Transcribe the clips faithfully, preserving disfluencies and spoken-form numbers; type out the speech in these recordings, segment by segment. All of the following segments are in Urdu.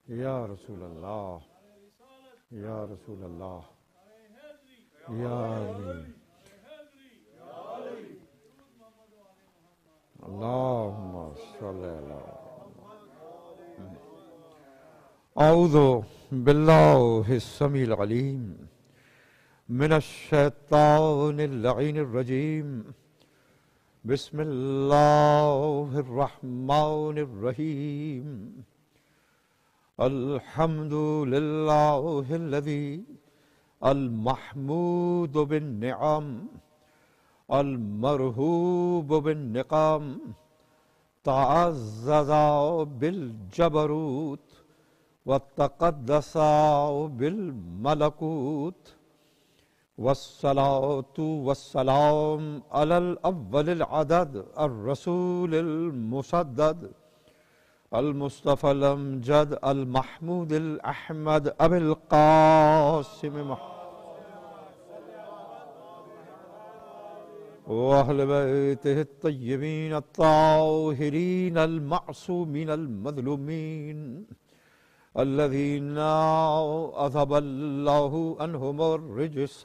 یا رسول اللہ، یا رسول اللہ، یا علی، اللہم صلی اللہ۔ اعوذ باللہ السمیع العلیم من الشیطان اللعین الرجیم، بسم اللہ الرحمن الرحیم۔ الحمد للہ الذی المحمود بالنعم المرہوب بالنقم، تعزز بالجبروت وتقدس بالملکوت، والصلاة والسلام علی الاول العدد الرسول المسدد المصطفى الامجد المحمود الاحمد ابی القاسم واہل بیتہ الطیبین الطاہرین المعصومین المظلومین الذین اذهب اللہ عنہم الرجس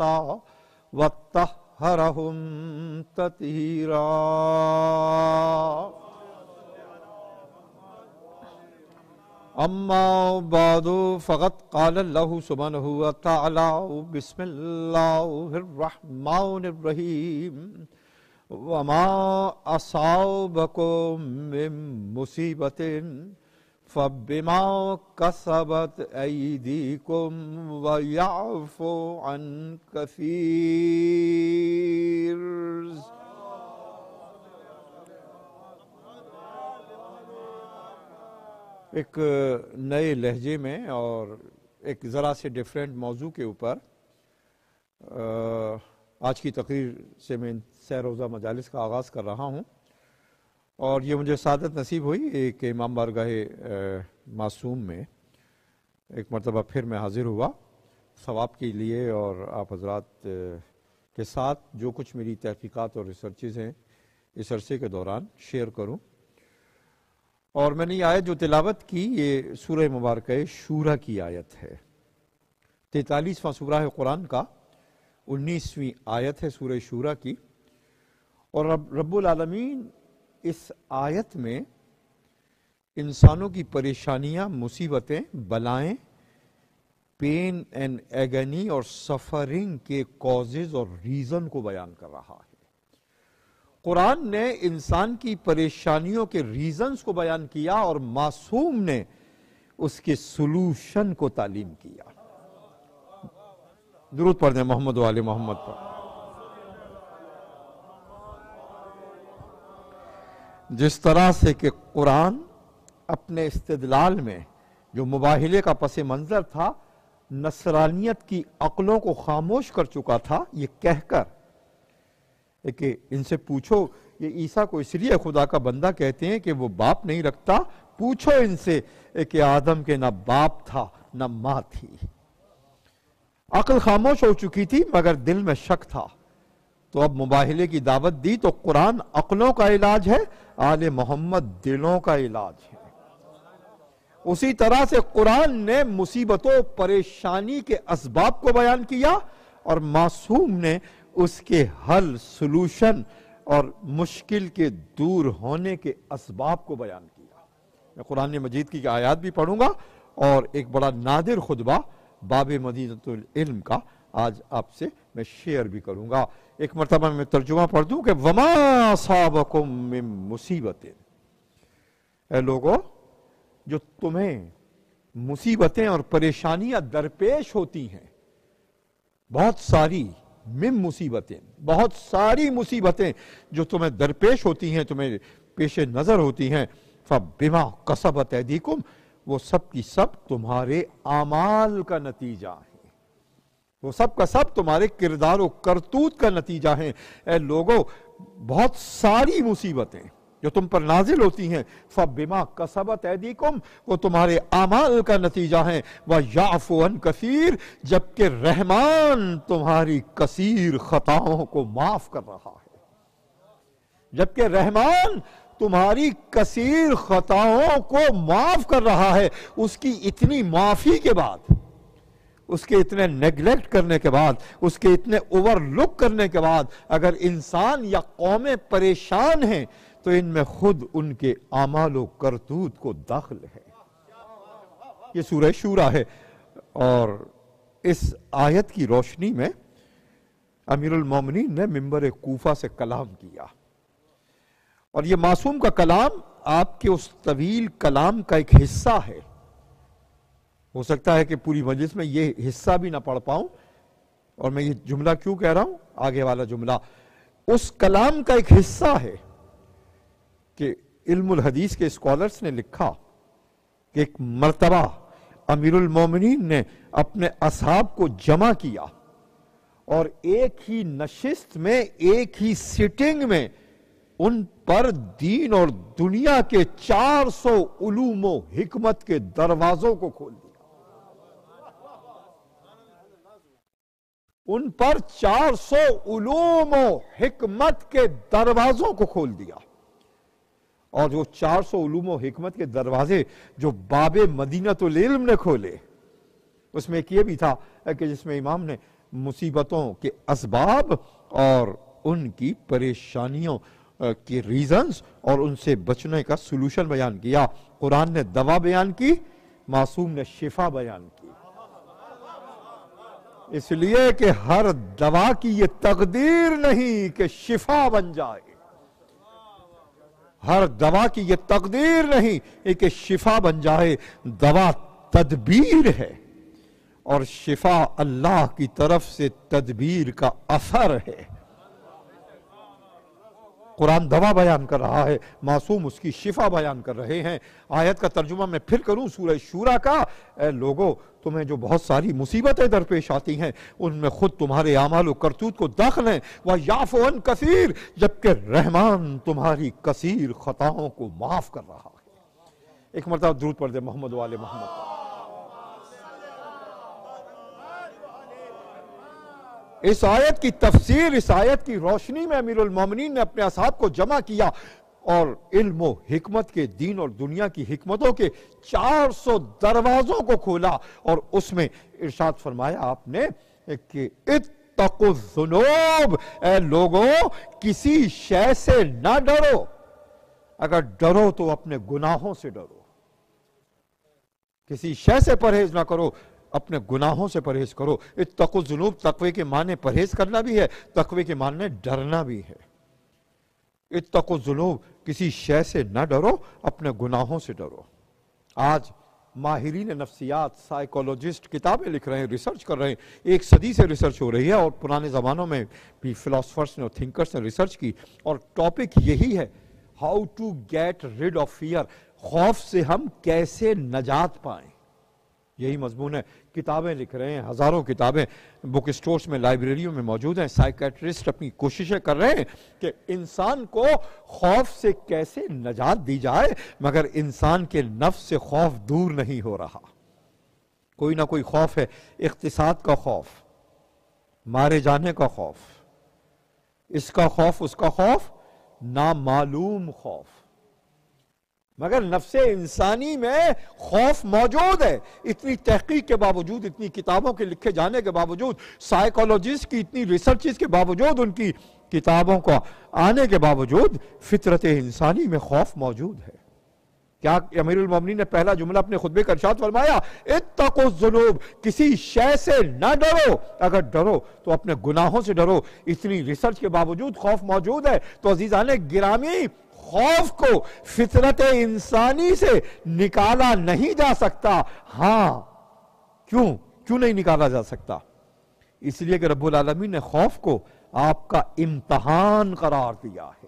وطہرہم تطہیرا۔ اما بعد فقد قال اللہ سبحانہ وتعالی بسم اللہ الرحمن الرحیم، وما اصابکم من مصیبت فبما کسبت ایدیکم ویعفو عن کثیر۔ ایک نئے لہجے میں اور ایک ذرا سے ڈیفرنٹ موضوع کے اوپر آج کی تقریر سے میں سہ روزہ مجالس کا آغاز کر رہا ہوں، اور یہ مجھے سعادت نصیب ہوئی کہ امام بارگاہ معصوم میں ایک مرتبہ پھر میں حاضر ہوا ثواب کے لیے، اور آپ حضرات کے ساتھ جو کچھ میری تحقیقات اور ریسرچز ہیں اس عرصے کے دوران شیئر کروں۔ اور میں نے یہ آیت جو تلاوت کی یہ سورہ مبارکہ شورى کی آیت ہے، تینتالیسواں سورہ ہے قرآن کا، انیسویں آیت ہے سورہ شورى کی۔ اور رب, رب العالمین اس آیت میں انسانوں کی پریشانیاں، مصیبتیں، بلائیں، پین اینڈ ایگنی اور سفرنگ کے کازز اور ریزن کو بیان کر رہا ہے۔ قرآن نے انسان کی پریشانیوں کے ریزنز کو بیان کیا اور معصوم نے اس کے سلوشن کو تعلیم کیا۔ درود پڑھ دیں محمد و آل محمد پر۔ جس طرح سے کہ قرآن اپنے استدلال میں جو مباہلے کا پس منظر تھا، نصرانیت کی عقلوں کو خاموش کر چکا تھا، یہ کہہ کر کہ ان سے پوچھو یہ عیسیٰ کو اس لیے خدا کا بندہ کہتے ہیں کہ وہ باپ نہیں رکھتا، پوچھو ان سے کہ آدم کے نہ باپ تھا نہ ماں تھی۔ عقل خاموش ہو چکی تھی مگر دل میں شک تھا، تو اب مباہلے کی دعوت دی تو قرآن عقلوں کا علاج ہے، آل محمد دلوں کا علاج ہے۔ اسی طرح سے قرآن نے مصیبتوں پریشانی کے اسباب کو بیان کیا اور معصوم نے اس کے حل، سلوشن اور مشکل کے دور ہونے کے اسباب کو بیان کیا۔ میں قرآن مجید کی آیات بھی پڑھوں گا اور ایک بڑا نادر خطبہ باب مدینۃ العلم کا آج آپ سے میں شیئر بھی کروں گا۔ ایک مرتبہ میں ترجمہ پڑھ دوں کہ وما اصابکم من مصیبت، اے لوگو جو تمہیں مصیبتیں اور پریشانیاں درپیش ہوتی ہیں، بہت ساری من مصیبتیں، بہت ساری مصیبتیں جو تمہیں درپیش ہوتی ہیں، تمہیں پیش نظر ہوتی ہیں، فَبِمَا قَصَبَتْ أَيْدِيكُمْ، وہ سب کی سب تمہارے اعمال کا نتیجہ ہیں، وہ سب کا سب تمہارے کردار و کرتوت کا نتیجہ ہیں۔ اے لوگو بہت ساری مصیبتیں جو تم پر نازل ہوتی ہیں، فَبِمَا قَصَبَتْ أَيْدِيكُمْ، وہ تمہارے اعمال کا نتیجہ ہیں، وَيَعْفُو عَنْ كَثِيرٍ، جبکہ رحمان تمہاری کثیر خطاؤں کو معاف کر رہا ہے، جبکہ رحمان تمہاری کثیر خطاؤں کو معاف کر رہا ہے۔ اس کی اتنی معافی کے بعد، اس کے اتنے نیگلیکٹ کرنے کے بعد، اس کے اتنے اوور لک کرنے کے بعد، اگر انسان یا قومیں پریشان ہیں تو ان میں خود ان کے اعمال و کرتوت کو دخل ہے۔ یہ سورہ شورا ہے، اور اس آیت کی روشنی میں امیر المومنین نے منبر کوفہ سے کلام کیا، اور یہ معصوم کا کلام آپ کے اس طویل کلام کا ایک حصہ ہے۔ ہو سکتا ہے کہ پوری مجلس میں یہ حصہ بھی نہ پڑھ پاؤں، اور میں یہ جملہ کیوں کہہ رہا ہوں، آگے والا جملہ اس کلام کا ایک حصہ ہے کہ علم الحدیث کے اسکالرز نے لکھا کہ ایک مرتبہ امیر المومنین نے اپنے اصحاب کو جمع کیا، اور ایک ہی نشست میں، ایک ہی سیٹنگ میں ان پر دین اور دنیا کے چار سو علوم و حکمت کے دروازوں کو کھول دیا۔ ان پر چار سو علوم و حکمت کے دروازوں کو کھول دیا، اور جو چار سو علوم و حکمت کے دروازے جو باب مدینۃ العلم نے کھولے، اس میں ایک یہ بھی تھا کہ جس میں امام نے مصیبتوں کے اسباب اور ان کی پریشانیوں کی ریزنز اور ان سے بچنے کا سلوشن بیان کیا۔ قرآن نے دوا بیان کی، معصوم نے شفا بیان کی، اس لیے کہ ہر دوا کی یہ تقدیر نہیں کہ شفا بن جائے، ہر دوا کی یہ تقدیر نہیں کہ شفا بن جائے، دوا تدبیر ہے، اور شفا اللہ کی طرف سے تدبیر کا اثر ہے۔ قرآن دوا بیان کر رہا ہے، معصوم اس کی شفا بیان کر رہے ہیں۔ آیت کا ترجمہ میں پھر کروں سورہ شورا کا، اے لوگو تمہیں جو بہت ساری مصیبتیں درپیش آتی ہیں ان میں خود تمہارے اعمال و کرتوت کو دخل ہیں، وَيَعْفُ عَنْ كَثِيرٍ، جبکہ رحمان تمہاری کثیر خطاؤں کو معاف کر رہا ہے۔ ایک مرتبہ درود پڑھ دے محمد و آل محمد۔ اس آیت کی تفسیر، اس آیت کی روشنی میں امیر المومنین نے اپنے اصحاب کو جمع کیا، اور علم و حکمت کے، دین اور دنیا کی حکمتوں کے چار سو دروازوں کو کھولا، اور اس میں ارشاد فرمایا آپ نے کہ اتقوا الذنوب، اے لوگوں کسی شے سے نہ ڈرو، اگر ڈرو تو اپنے گناہوں سے ڈرو، کسی شے سے پرہیز نہ کرو، اپنے گناہوں سے پرہیز کرو۔ اتقوا الذنوب، تقوی کے معنی پرہیز کرنا بھی ہے، تقوی کے معنی ڈرنا بھی ہے۔ اتقوا الذنوب، کسی شے سے نہ ڈرو، اپنے گناہوں سے ڈرو۔ آج ماہرین نفسیات، سائیکولوجسٹ کتابیں لکھ رہے ہیں، ریسرچ کر رہے ہیں، ایک صدی سے ریسرچ ہو رہی ہے، اور پرانے زمانوں میں بھی فلاسفرز نے اور تھنکرز نے ریسرچ کی، اور ٹاپک یہی ہے، how to get rid of fear, خوف سے ہم کیسے نجات پائیں۔ یہی مضمون ہے، کتابیں لکھ رہے ہیں، ہزاروں کتابیں بک سٹورز میں، لائبریریوں میں موجود ہیں۔ سائیکیٹرسٹ اپنی کوششیں کر رہے ہیں کہ انسان کو خوف سے کیسے نجات دی جائے، مگر انسان کے نفس سے خوف دور نہیں ہو رہا۔ کوئی نہ کوئی خوف ہے، اقتصاد کا خوف، مارے جانے کا خوف، اس کا خوف، اس کا خوف، نامعلوم خوف، مگر نفس انسانی میں خوف موجود ہے۔ اتنی تحقیق کے باوجود، اتنی کتابوں کے لکھے جانے کے باوجود، سائیکولوجسٹ کی اتنی ریسرچز کے باوجود، ان کی کتابوں کو آنے کے باوجود، فطرت انسانی میں خوف موجود ہے۔ کیا امیر المومنین نے پہلا جملہ اپنے خطبے کا ارشاد فرمایا، اتقوا الذنوب، کسی شے سے نہ ڈرو، اگر ڈرو تو اپنے گناہوں سے ڈرو۔ اتنی ریسرچ کے باوجود خوف موجود ہے، تو عزیزان گرامی، خوف کو فطرت انسانی سے نکالا نہیں جا سکتا۔ ہاں، کیوں کیوں نہیں نکالا جا سکتا؟ اس لیے کہ رب العالمین نے خوف کو آپ کا امتحان قرار دیا ہے۔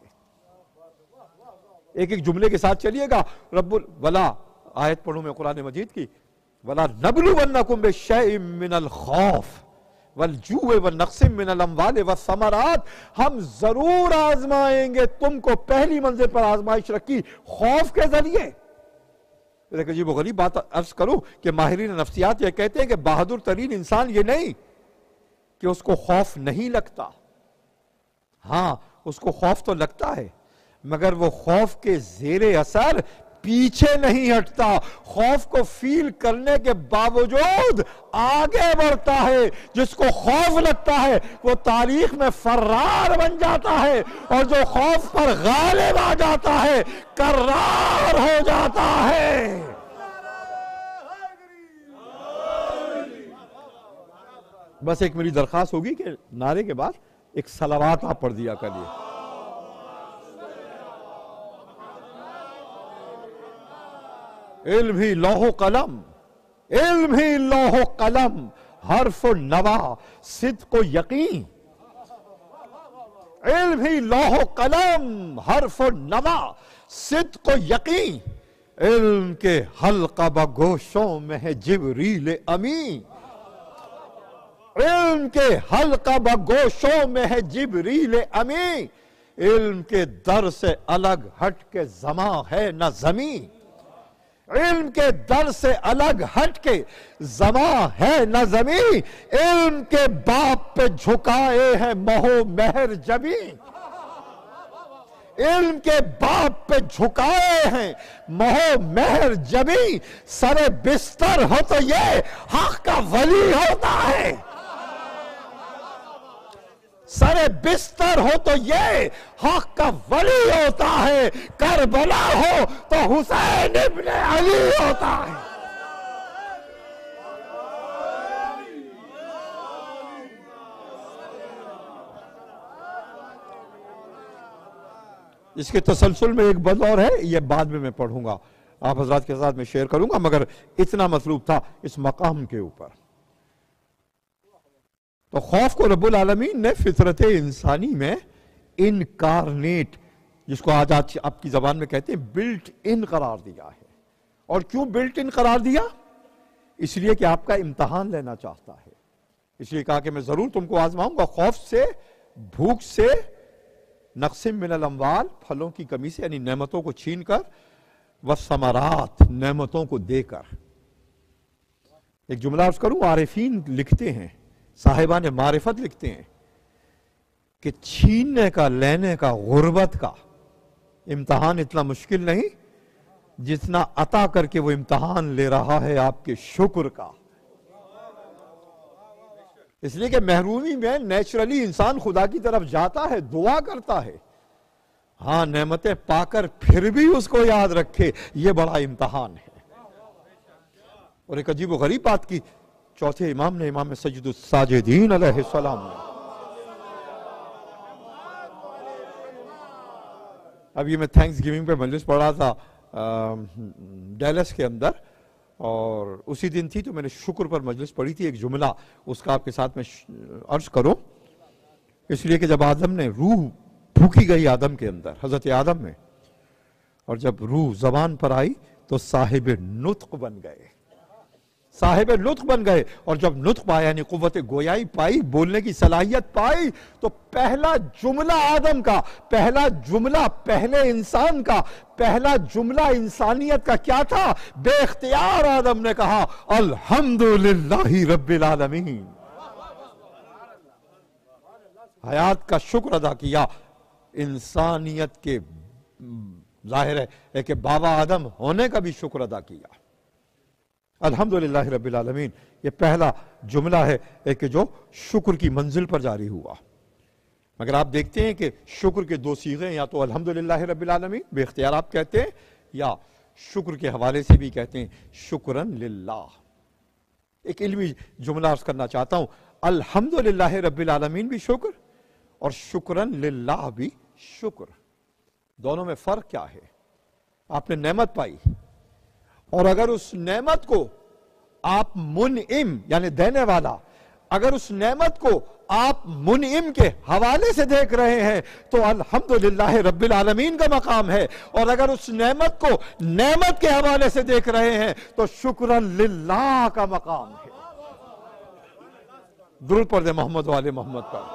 ایک ایک جملے کے ساتھ چلیے گا، رب ولا آیت پڑھوں میں قرآن مجید کی، وَلَا نَبْلُوَنَّكُمْ بِشَيْءٍ مِّنَ الْخَوْفِ وَالْجُوعِ وَالنَّقْصٍ مِّنَ الْأَمْوَالِ وَالثَّمَرَاتِ، ہم ضرور آزمائیں گے تم کو۔ پہلی منزل پر آزمائش رکھی خوف کے ذریعے۔ ایک عجیب و غریب بات عرض کروں کہ ماہرین نفسیات یہ کہتے ہیں کہ بہادر ترین انسان یہ نہیں کہ اس کو خوف نہیں لگتا، ہاں اس کو خوف تو لگتا ہے، مگر وہ خوف کے زیر اثر پیچھے نہیں ہٹتا، خوف کو فیل کرنے کے باوجود آگے بڑھتا ہے۔ جس کو خوف لگتا ہے وہ تاریخ میں فرار بن جاتا ہے، اور جو خوف پر غالب آ جاتا ہے کرار ہو جاتا ہے۔ بس ایک میری درخواست ہوگی کہ نعرے کے بعد ایک صلوات آپ پڑھ دیا کریے۔ علم ہی لوح و قلم، علم ہی لوح و قلم، حرف و نوا، صدق و یقین۔ علم ہی لوح و قلم، حرف و نوا، صدق و یقین۔ علم کے حلقہ بگوشوں میں ہے جبریل امین، علم کے حلقہ بگوشوں میں ہے جبریل امین۔ علم کے در سے الگ ہٹ کے زماں ہے نہ زمین، علم کے در سے الگ ہٹ کے زماں ہے نہ زمین۔ علم کے باپ پہ جھکائے ہیں مہو مہر جبین، علم کے باپ پہ جھکائے ہیں مہو مہر جبین۔ سر بستر ہو تو یہ حق کا ولی ہوتا ہے، سر بستر ہو تو یہ حق کا ولی ہوتا ہے، کربلا ہو تو حسین ابن علی ہوتا ہے۔ اس کے تسلسل میں ایک بند اور ہے، یہ بعد میں میں پڑھوں گا، آپ حضرات کے ساتھ میں شیئر کروں گا، مگر اتنا مطلوب تھا اس مقام کے اوپر۔ تو خوف کو رب العالمین نے فطرت انسانی میں انکارنیٹ، جس کو آج آپ کی زبان میں کہتے ہیں بلٹ ان قرار دیا ہے۔ اور کیوں بلٹ ان قرار دیا؟ اس لیے کہ آپ کا امتحان لینا چاہتا ہے، اس لیے کہا کہ میں ضرور تم کو آزماؤں گا، خوف سے، بھوک سے، نقص من الاموال، پھلوں کی کمی سے، یعنی نعمتوں کو چھین کر، والثمرات، نعمتوں کو دے کر۔ ایک جملہ عرض کروں، عارفین لکھتے ہیں، صاحبان معرفت لکھتے ہیں کہ چھیننے کا، لینے کا، غربت کا امتحان اتنا مشکل نہیں جتنا عطا کر کے وہ امتحان لے رہا ہے آپ کے شکر کا۔ اس لیے کہ محرومی میں نیچرلی انسان خدا کی طرف جاتا ہے، دعا کرتا ہے، ہاں نعمتیں پا کر پھر بھی اس کو یاد رکھے، یہ بڑا امتحان ہے۔ اور ایک عجیب و غریب بات کی چوتھے امام نے، امام سید الساجدین علیہ السلام نے، اب یہ میں تھینکس گیونگ پہ مجلس پڑھ رہا تھا ڈیلس کے اندر، اور اسی دن تھی تو میں نے شکر پر مجلس پڑھی تھی، ایک جملہ اس کا آپ کے ساتھ میں عرض کروں، اس لیے کہ جب آدم نے، روح پھونکی گئی آدم کے اندر، حضرت آدم میں، اور جب روح زبان پر آئی تو صاحب نطق بن گئے، صاحب نطق بن گئے، اور جب نطق پایا یعنی قوت گویائی پائی، بولنے کی صلاحیت پائی، تو پہلا جملہ آدم کا، پہلا جملہ پہلے انسان کا، پہلا جملہ انسانیت کا کیا تھا؟ بے اختیار آدم نے کہا الحمدللہ رب العالمین، حیات کا شکر ادا کیا۔ انسانیت کے ظاہر ہے کہ بابا آدم ہونے کا بھی شکر ادا کیا، الحمدللہ رب العالمین۔ یہ پہلا جملہ ہے کہ جو شکر کی منزل پر جاری ہوا۔ مگر آپ دیکھتے ہیں کہ شکر کے دو صیغے، یا تو الحمدللہ رب العالمین بے اختیار آپ کہتے ہیں، یا شکر کے حوالے سے بھی کہتے ہیں شکرن للہ۔ ایک علمی جملہ عرض کرنا چاہتا ہوں، الحمدللہ رب العالمین بھی شکر، اور شکرن للہ بھی شکر، دونوں میں فرق کیا ہے؟ آپ نے نعمت پائی، اور اگر اس نعمت کو آپ منعم یعنی دینے والا، اگر اس نعمت کو آپ منعم کے حوالے سے دیکھ رہے ہیں تو الحمدللہ رب العالمین کا مقام ہے، اور اگر اس نعمت کو نعمت کے حوالے سے دیکھ رہے ہیں تو شکرن للہ کا مقام ہے۔ درود پڑھ دے محمد و آل محمد پر۔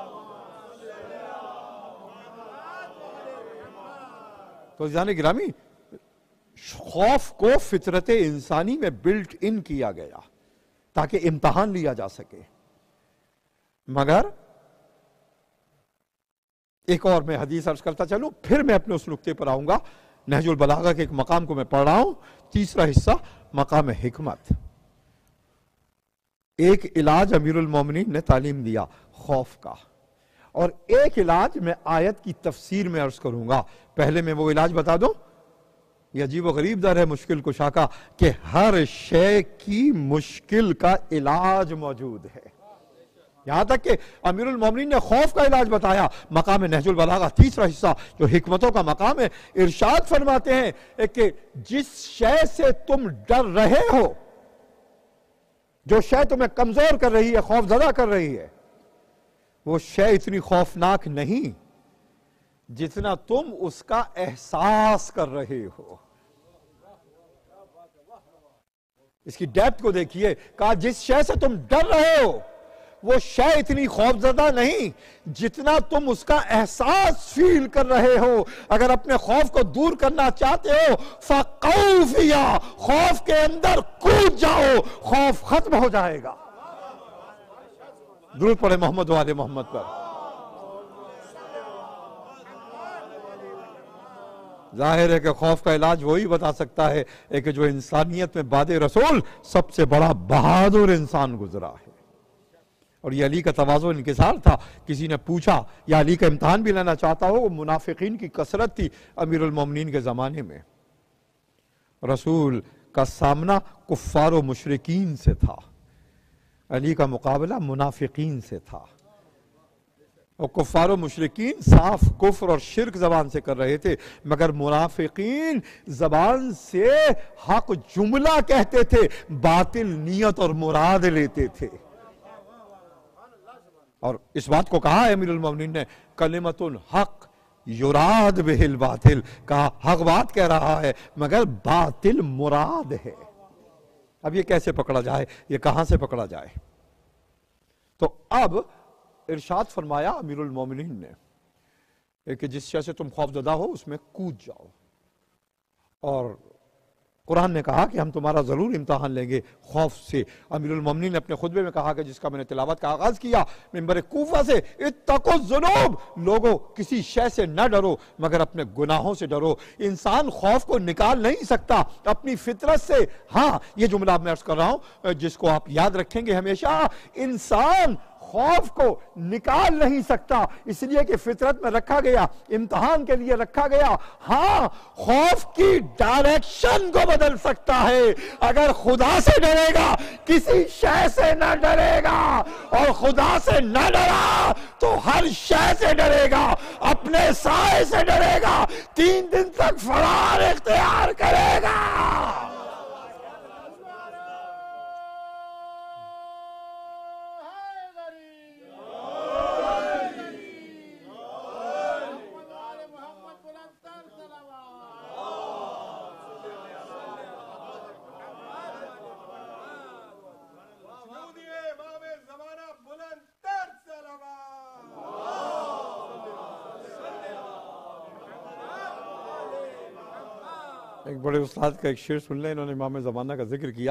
تو عزیزان گرامی، خوف کو فطرت انسانی میں بلٹ ان کیا گیا تاکہ امتحان لیا جا سکے، مگر ایک اور میں حدیث عرض کرتا چلوں، پھر میں اپنے اس نقطے پر آؤں گا۔ نہج البلاغہ کے ایک مقام کو میں پڑھ رہا ہوں، تیسرا حصہ مقام حکمت۔ ایک علاج امیر المومنین نے تعلیم دیا خوف کا، اور ایک علاج میں آیت کی تفسیر میں عرض کروں گا۔ پہلے میں وہ علاج بتا دوں، یہ عجیب و غریب در ہے مشکل کشا کا کہ ہر شے کی مشکل کا علاج موجود ہے۔ یہاں تک کہ امیر المومنین نے خوف کا علاج بتایا۔ مقام نہج البلاغہ تیسرا حصہ جو حکمتوں کا مقام ہے، ارشاد فرماتے ہیں کہ جس شے سے تم ڈر رہے ہو، جو شے تمہیں کمزور کر رہی ہے، خوف زدہ کر رہی ہے، وہ شے اتنی خوفناک نہیں جتنا تم اس کا احساس کر رہے ہو۔ اس کی ڈیپتھ کو دیکھیے، کہا جس شے سے تم ڈر رہے ہو وہ شے اتنی خوف زدہ نہیں جتنا تم اس کا احساس فیل کر رہے ہو۔ اگر اپنے خوف کو دور کرنا چاہتے ہو فَقَوْا فِيهَا، خوف کے اندر کود جاؤ، خوف ختم ہو جائے گا۔ درود پڑھے محمد و آل محمد پر۔ ظاہر ہے کہ خوف کا علاج وہی بتا سکتا ہے کہ جو انسانیت میں بعد رسول سب سے بڑا بہادر انسان گزرا ہے، اور یہ علی کا تواضع انکسار تھا۔ کسی نے پوچھا یا علی کا امتحان بھی لینا چاہتا ہو، وہ منافقین کی کثرت تھی امیر المومنین کے زمانے میں۔ رسول کا سامنا کفار و مشرکین سے تھا، علی کا مقابلہ منافقین سے تھا، اور کفار و مشرکین صاف کفر اور شرک زبان سے کر رہے تھے، مگر منافقین زبان سے حق جملہ کہتے تھے، باطل نیت اور مراد لیتے تھے۔ اور اس بات کو کہا ہے امیر المومنین نے، کلمۃ الحق یراد بہ الباطل، کہا حق بات کہہ رہا ہے مگر باطل مراد ہے۔ اب یہ کیسے پکڑا جائے، یہ کہاں سے پکڑا جائے؟ تو اب ارشاد فرمایا امیر المومنین نے کہ جس شے سے تم خوف زدہ ہو اس میں کود جاؤ، اور قرآن نے کہا کہ ہم تمہارا ضرور امتحان لیں گے خوف سے۔ امیر المومنین نے اپنے خطبے میں کہا کہ جس کا میں نے تلاوت کا آغاز کیا منبر کوفہ سے، اتقوا الذنوب، لوگوں کسی شے سے نہ ڈرو مگر اپنے گناہوں سے ڈرو۔ انسان خوف کو نکال نہیں سکتا اپنی فطرت سے۔ ہاں یہ جملہ میں عرض کر رہا ہوں جس کو آپ یاد رکھیں گے ہمیشہ، انسان خوف کو نکال نہیں سکتا، اس لیے کہ فطرت میں رکھا گیا، امتحان کے لیے رکھا گیا۔ ہاں خوف کی ڈائریکشن کو بدل سکتا ہے۔ اگر خدا سے ڈرے گا کسی شے سے نہ ڈرے گا، اور خدا سے نہ ڈرا تو ہر شے سے ڈرے گا، اپنے سائے سے ڈرے گا، تین دن تک فرار اختیار کرے گا۔ ایک بڑے استاد کا ایک شعر سن لیں، انہوں نے امام زمانہ کا ذکر کیا،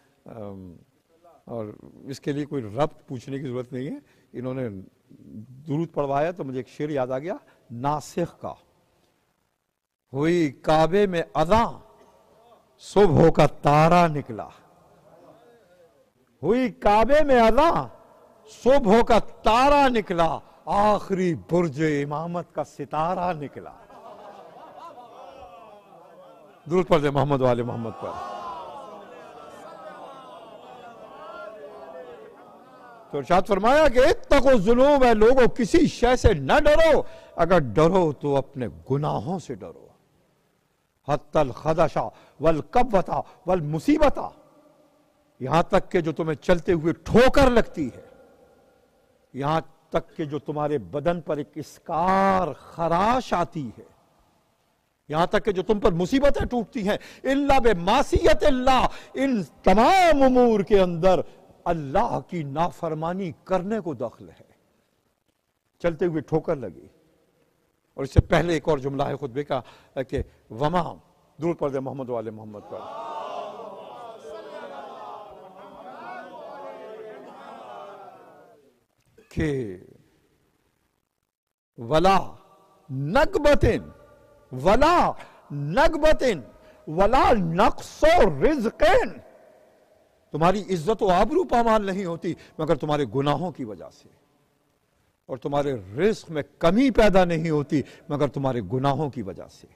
اور اس کے لیے کوئی ربط پوچھنے کی ضرورت نہیں ہے، انہوں نے درود پڑھوایا تو مجھے ایک شعر یاد آ گیا ناسخ کا۔ ہوئی کعبے میں اذاں صبح کا تارا نکلا، ہوئی کعبے میں اذاں صبح کا تارا نکلا، آخری برج امامت کا ستارہ نکلا۔ درود پڑھ دے محمد و آل محمد پر۔ تو ارشاد فرمایا کہ اتقوا الذنوب، ہے لوگوں کسی شے سے نہ ڈرو، اگر ڈرو تو اپنے گناہوں سے ڈرو۔ حتی الخدش والکبوۃ والمصیبۃ، یہاں تک کہ جو تمہیں چلتے ہوئے ٹھوکر لگتی ہے، یہاں تک کہ جو تمہارے بدن پر ایک اسکار خراش آتی ہے، یہاں تک کہ جو تم پر مصیبتیں ٹوٹتی ہیں، الا بمعصیت اللہ، ان تمام امور کے اندر اللہ کی نافرمانی کرنے کو دخل ہے۔ چلتے ہوئے ٹھوکر لگی، اور اس سے پہلے ایک اور جملہ ہے خطبے کا کہ وما، درود پڑھ دے محمد و آل محمد پر، کہ ولا نقبتن ولا نقبتن ولا نقص رزقن، تمہاری عزت و آبرو پامال نہیں ہوتی مگر تمہارے گناہوں کی وجہ سے، اور تمہارے رزق میں کمی پیدا نہیں ہوتی مگر تمہارے گناہوں کی وجہ سے۔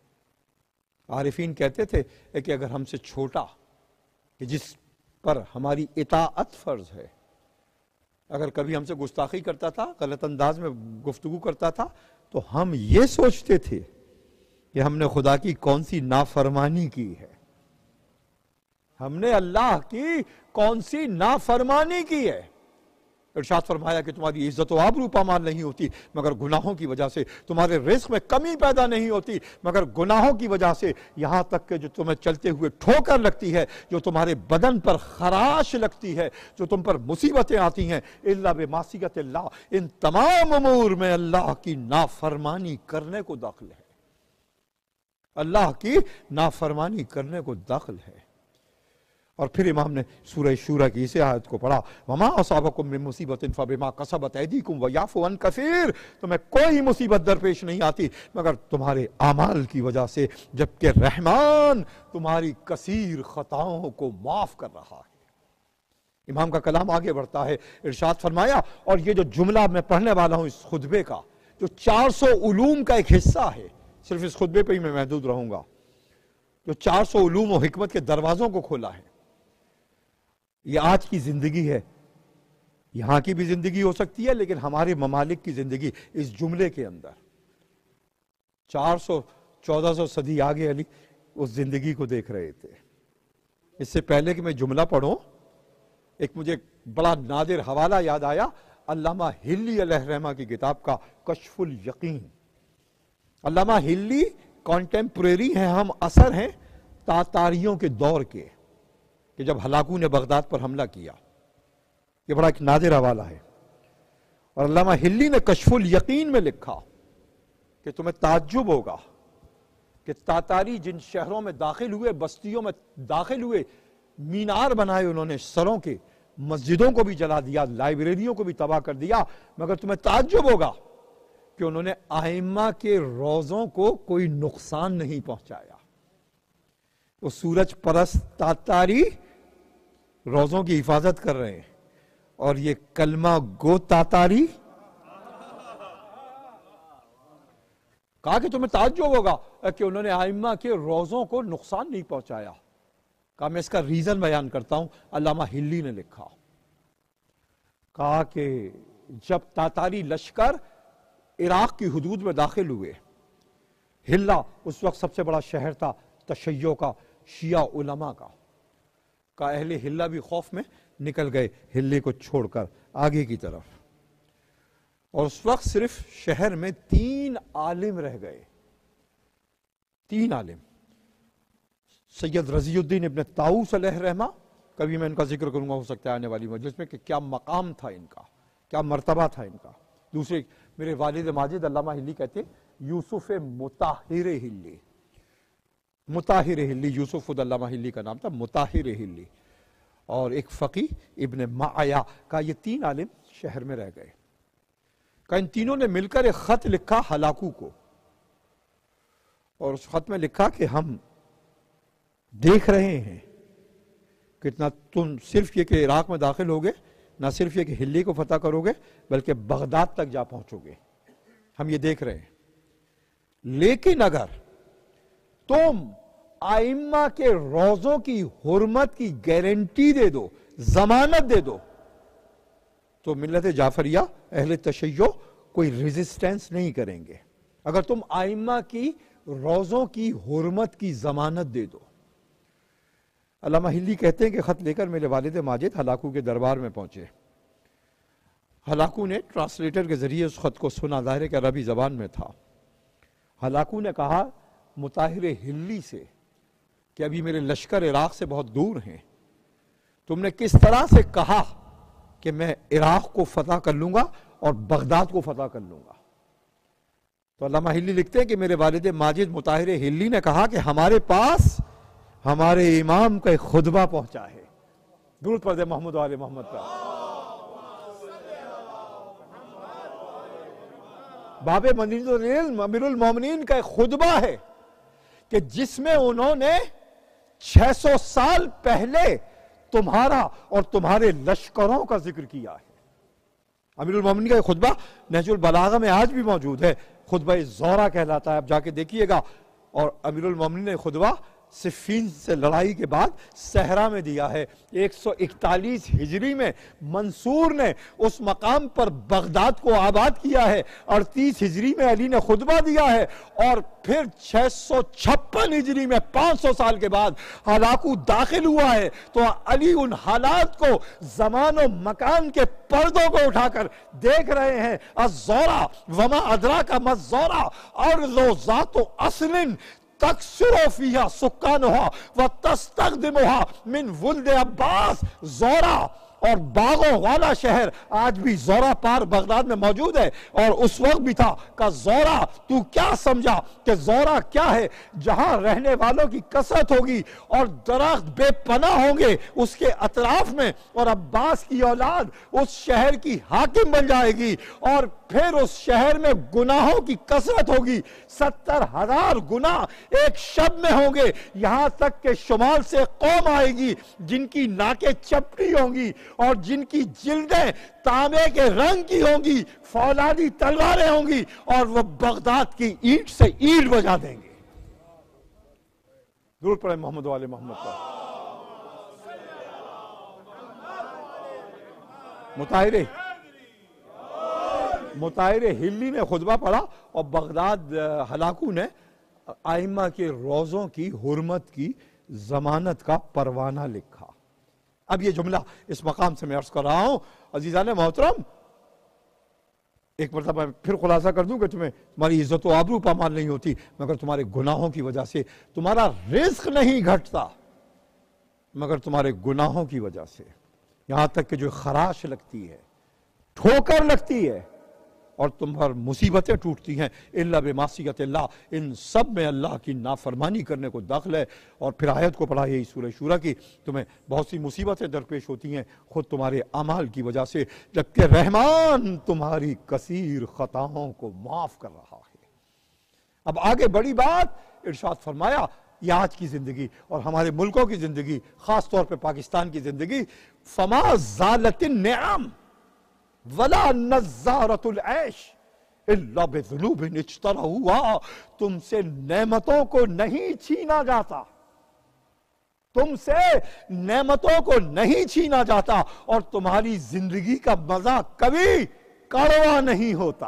عارفین کہتے تھے کہ اگر ہم سے چھوٹا کہ جس پر ہماری اطاعت فرض ہے، اگر کبھی ہم سے گستاخی کرتا تھا، غلط انداز میں گفتگو کرتا تھا، تو ہم یہ سوچتے تھے کہ ہم نے خدا کی کون سی نافرمانی کی ہے، ہم نے اللہ کی کون سی نافرمانی کی ہے۔ ارشاد فرمایا کہ تمہاری عزت و آبرو پامال نہیں ہوتی مگر گناہوں کی وجہ سے، تمہارے رزق میں کمی پیدا نہیں ہوتی مگر گناہوں کی وجہ سے، یہاں تک کہ جو تمہیں چلتے ہوئے ٹھوکر لگتی ہے، جو تمہارے بدن پر خراش لگتی ہے، جو تم پر مصیبتیں آتی ہیں، الا بمعصیت اللہ، ان تمام امور میں اللہ کی نافرمانی کرنے کو دخل ہے، اللہ کی نافرمانی کرنے کو دخل ہے۔ اور پھر امام نے سورہ شورى کی اسی آیت کو پڑھا، وَمَا أَصَابَكُم مِّن مُّصِيبَةٍ فَبِمَا كَسَبَتْ أَيْدِيكُمْ وَيَعْفُو عَن كَثِيرٍ، تمہیں کوئی مصیبت درپیش نہیں آتی مگر تمہارے اعمال کی وجہ سے، جبکہ رحمان تمہاری کثیر خطاؤں کو معاف کر رہا ہے۔ امام کا کلام آگے بڑھتا ہے، ارشاد فرمایا، اور یہ جو جملہ میں پڑھنے والا ہوں اس خطبے کا، جو چار سو علوم کا ایک حصہ ہے، صرف اس خطبے پہ ہی میں محدود رہوں گا، جو چار سو علوم و حکمت کے دروازوں کو کھولا ہے، یہ آج کی زندگی ہے، یہاں کی بھی زندگی ہو سکتی ہے لیکن ہمارے ممالک کی زندگی اس جملے کے اندر، چار سو چودہ سو صدی آگے علی اس زندگی کو دیکھ رہے تھے۔ اس سے پہلے کہ میں جملہ پڑھوں، ایک مجھے بڑا نادر حوالہ یاد آیا، علامہ ہلی علیہ رحمہ کی کتاب کا کشف الیقین۔ علامہ ہلی کانٹیمپریری ہیں، ہم اثر ہیں تاتاریوں کے دور کے، کہ جب ہلاکو نے بغداد پر حملہ کیا، یہ بڑا ایک نادر حوالہ ہے۔ اور علامہ ہلی نے کشف الیقین میں لکھا کہ تمہیں تعجب ہوگا کہ تاتاری جن شہروں میں داخل ہوئے، بستیوں میں داخل ہوئے، مینار بنائے انہوں نے سروں کے، مسجدوں کو بھی جلا دیا، لائبریریوں کو بھی تباہ کر دیا، مگر تمہیں تعجب ہوگا کہ انہوں نے ائمہ کے روضوں کو کوئی نقصان نہیں پہنچایا۔ وہ سورج پرست تاتاری روضوں کی حفاظت کر رہے ہیں، اور یہ کلمہ گو تاتاری کہا کہ تمہیں تعجب ہوگا کہ انہوں نے ائمہ کے روضوں کو نقصان نہیں پہنچایا۔ کہا میں اس کا ریزن بیان کرتا ہوں، علامہ ہلی نے لکھا، کہا کہ جب تاتاری لشکر عراق کی حدود میں داخل ہوئے، ہلا اس وقت سب سے بڑا شہر تھا تشیع کا، شیعہ علماء کا، کا اہل ہلا بھی خوف میں نکل گئے ہلے کو چھوڑ کر آگے کی طرف، اور اس وقت صرف شہر میں تین عالم رہ گئے، تین عالم، سید رضی الدین ابن طاؤس علیہ رحمہ، کبھی میں ان کا ذکر کروں گا ہو سکتا ہے آنے والی مجلس میں کہ کیا مقام تھا ان کا، کیا مرتبہ تھا ان کا۔ دوسرے میرے والد ماجد علامہ ہلی کہتے ہیں یوسف مطہر ہلی، مطہر ہلی، یوسف خود علامہ ہلی کا نام تھا، مطہر ہلی، اور ایک فقی ابن معیا کا، یہ تین عالم شہر میں رہ گئے۔ کہ ان تینوں نے مل کر ایک خط لکھا ہلاکو کو، اور اس خط میں لکھا کہ ہم دیکھ رہے ہیں کہ نہ تم صرف یہ کہ عراق میں داخل ہوگے، نہ صرف یہ کہ ہلی کو فتح کرو گے، بلکہ بغداد تک جا پہنچو گے، ہم یہ دیکھ رہے ہیں، لیکن اگر تم ائمہ کے روضوں کی حرمت کی گارنٹی دے دو، ضمانت دے دو، تو ملت جعفریہ اہل تشیع کوئی ریزسٹنس نہیں کریں گے، اگر تم ائمہ کی روضوں کی حرمت کی ضمانت دے دو۔ علامہ ہلی کہتے ہیں کہ خط لے کر میرے والد ماجد ہلاکو کے دربار میں پہنچے، ہلاکو نے ٹرانسلیٹر کے ذریعے اس خط کو سنا، ظاہر کہ عربی زبان میں تھا۔ ہلاکو نے کہا مطہر ہلی سے کہ ابھی میرے لشکر عراق سے بہت دور ہیں، تم نے کس طرح سے کہا کہ میں عراق کو فتح کر لوں گا اور بغداد کو فتح کر لوں گا؟ تو علامہ ہلی لکھتے ہیں کہ میرے والد ماجد مطہر ہلی نے کہا کہ ہمارے پاس ہمارے امام کا ایک خطبہ پہنچا ہے، درود پڑھ دے محمد و آل محمد پر، باب مدینہ العلم امیر المومنین کا ایک خطبہ ہے کہ جس میں انہوں نے چھ سو سال پہلے تمہارا اور تمہارے لشکروں کا ذکر کیا ہے. امیر المومنین کا ایک خطبہ نہج البلاغہ میں آج بھی موجود ہے، خطبہ زورہ کہلاتا ہے، آپ جا کے دیکھیے گا. اور امیر المومنین نے خطبہ صفین سے لڑائی کے بعد صحرا میں دیا ہے. ایک سو اکتالیس ہجری میں منصور نے اس مقام پر بغداد کو آباد کیا ہے. اڑتیس ہجری میں علی نے خطبہ دیا ہے، اور پھر چھ سو چھپن ہجری میں پانچ سو سال کے بعد ہلاکو داخل ہوا ہے. تو علی ان حالات کو زمان و مکان کے پردوں کو اٹھا کر دیکھ رہے ہیں. الزورہ وما ادراک ما الزورہ ارض ذات اصل تکثر فیہا سکانہا وتستخدمہا من ولد عباس. زورہ اور باغوں والا شہر آج بھی زورہ پار بغداد میں موجود ہے، اور اس وقت بھی تھا کہ زورہ تو کیا سمجھا کہ زورہ کیا ہے؟ جہاں رہنے والوں کی کثرت ہوگی اور درخت بے پناہ ہوں گے اس کے اطراف میں، اور عباس کی اولاد اس شہر کی حاکم بن جائے گی، اور پھر اس شہر میں گناہوں کی کثرت ہوگی. ستر ہزار گناہ ایک شب میں ہوں گے، یہاں تک کہ شمال سے قوم آئے گی جن کی ناکیں چپٹی ہوں گی اور جن کی جلدیں تانبے کے رنگ کی ہوں گی، فولادی تلواریں ہوں گی، اور وہ بغداد کی اینٹ سے اینٹ بجا دیں گے. درود پڑھیں محمد والے محمد پر. مطہر مطہر ہلی نے خطبہ پڑھا، اور بغداد ہلاکو نے ائمہ کے روزوں کی حرمت کی ضمانت کا پروانہ لکھا. اب یہ جملہ اس مقام سے میں عرض کر رہا ہوں عزیزان محترم، ایک مرتبہ پھر خلاصہ کر دوں کہ تمہیں تمہاری عزت و آبرو پامال نہیں ہوتی مگر تمہارے گناہوں کی وجہ سے. تمہارا رزق نہیں گھٹتا مگر تمہارے گناہوں کی وجہ سے. یہاں تک کہ جو خراش لگتی ہے، ٹھوکر لگتی ہے، اور تم پر مصیبتیں ٹوٹتی ہیں الا بمعصیت اللہ، ان سب میں اللہ کی نافرمانی کرنے کو دخل ہے. اور پھر آیت کو پڑھا یہی سورہ شورہ کی، تمہیں بہت سی مصیبتیں درپیش ہوتی ہیں خود تمہارے اعمال کی وجہ سے، جبکہ رحمان تمہاری کثیر خطاؤں کو معاف کر رہا ہے. اب آگے بڑی بات ارشاد فرمایا، یہ آج کی زندگی اور ہمارے ملکوں کی زندگی، خاص طور پہ پاکستان کی زندگی، فما زالت النعم ولا نظارت العیش الا بذنوب اجترحوها. تم سے نعمتوں کو نہیں چھینا جاتا، تم سے نعمتوں کو نہیں چھینا جاتا، اور تمہاری زندگی کا مزہ کبھی کڑوا نہیں ہوتا.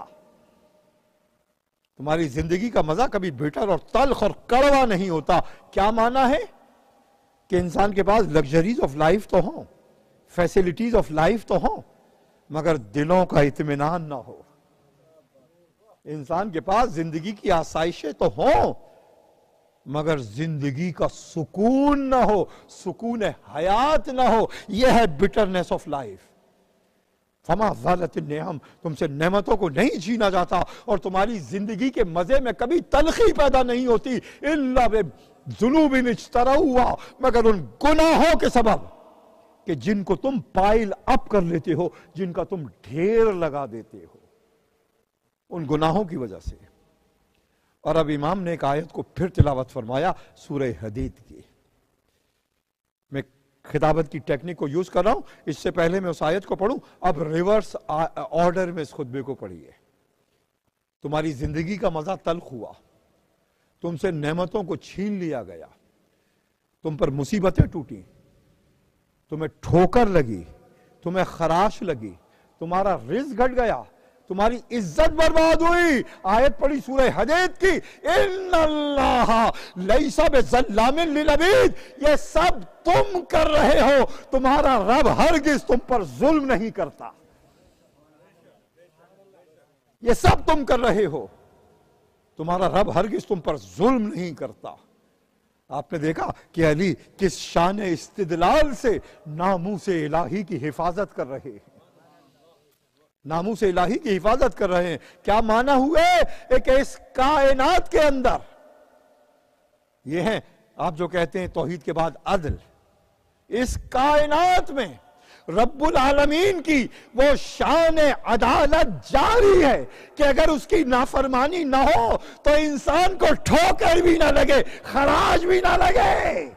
تمہاری زندگی کا مزہ کبھی بیٹر اور تلخ اور کڑوا نہیں ہوتا. کیا معنی ہے؟ کہ انسان کے پاس لگژریز آف لائف تو ہوں، فیسلٹیز آف لائف تو ہوں، مگر دلوں کا اطمینان نہ ہو. انسان کے پاس زندگی کی آسائشیں تو ہوں مگر زندگی کا سکون نہ ہو، سکون حیات نہ ہو. یہ ہے بٹرنس آف لائف. فما زالت النعم، تم سے نعمتوں کو نہیں چھینا جاتا اور تمہاری زندگی کے مزے میں کبھی تلخی پیدا نہیں ہوتی الا بذنوب اجترحوها، مگر ان گناہوں کے سبب کہ جن کو تم پائل اپ کر لیتے ہو، جن کا تم ڈھیر لگا دیتے ہو، ان گناہوں کی وجہ سے. اور اب امام نے ایک آیت کو پھر تلاوت فرمایا سورہ حدید کی. میں خطابت کی ٹیکنک کو یوز کر رہا ہوں، اس سے پہلے میں اس آیت کو پڑھوں. اب ریورس آرڈر میں اس خطبے کو پڑھیے. تمہاری زندگی کا مزہ تلخ ہوا، تم سے نعمتوں کو چھین لیا گیا، تم پر مصیبتیں ٹوٹی، تمہیں ٹھوکر لگی، تمہیں خراش لگی، تمہارا رزق گھٹ گیا، تمہاری عزت برباد ہوئی. آیت پڑھی سورہ حدید کی، ان اللہ لیس بظلام للعبید. یہ سب تم کر رہے ہو، تمہارا رب ہرگز تم پر ظلم نہیں کرتا. یہ سب تم کر رہے ہو، تمہارا رب ہرگز تم پر ظلم نہیں کرتا. آپ نے دیکھا کہ علی کس شان استدلال سے ناموس الہی کی حفاظت کر رہے ہیں، ناموس الہی کی حفاظت کر رہے ہیں. کیا معنی ہوئے کہ اس کائنات کے اندر یہ ہیں آپ جو کہتے ہیں توحید کے بعد عدل، اس کائنات میں رب العالمین کی وہ شان عدالت جاری ہے کہ اگر اس کی نافرمانی نہ ہو تو انسان کو ٹھوکر بھی نہ لگے، خراج بھی نہ لگے۔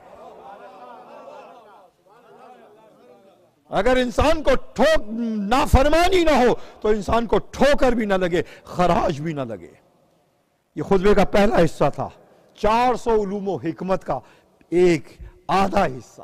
اگر انسان کو ٹھوک نافرمانی نہ ہو تو انسان کو ٹھوکر بھی نہ لگے، خراج بھی نہ لگے۔ یہ خطبے کا پہلا حصہ تھا، چار سو علوم و حکمت کا ایک آدھا حصہ۔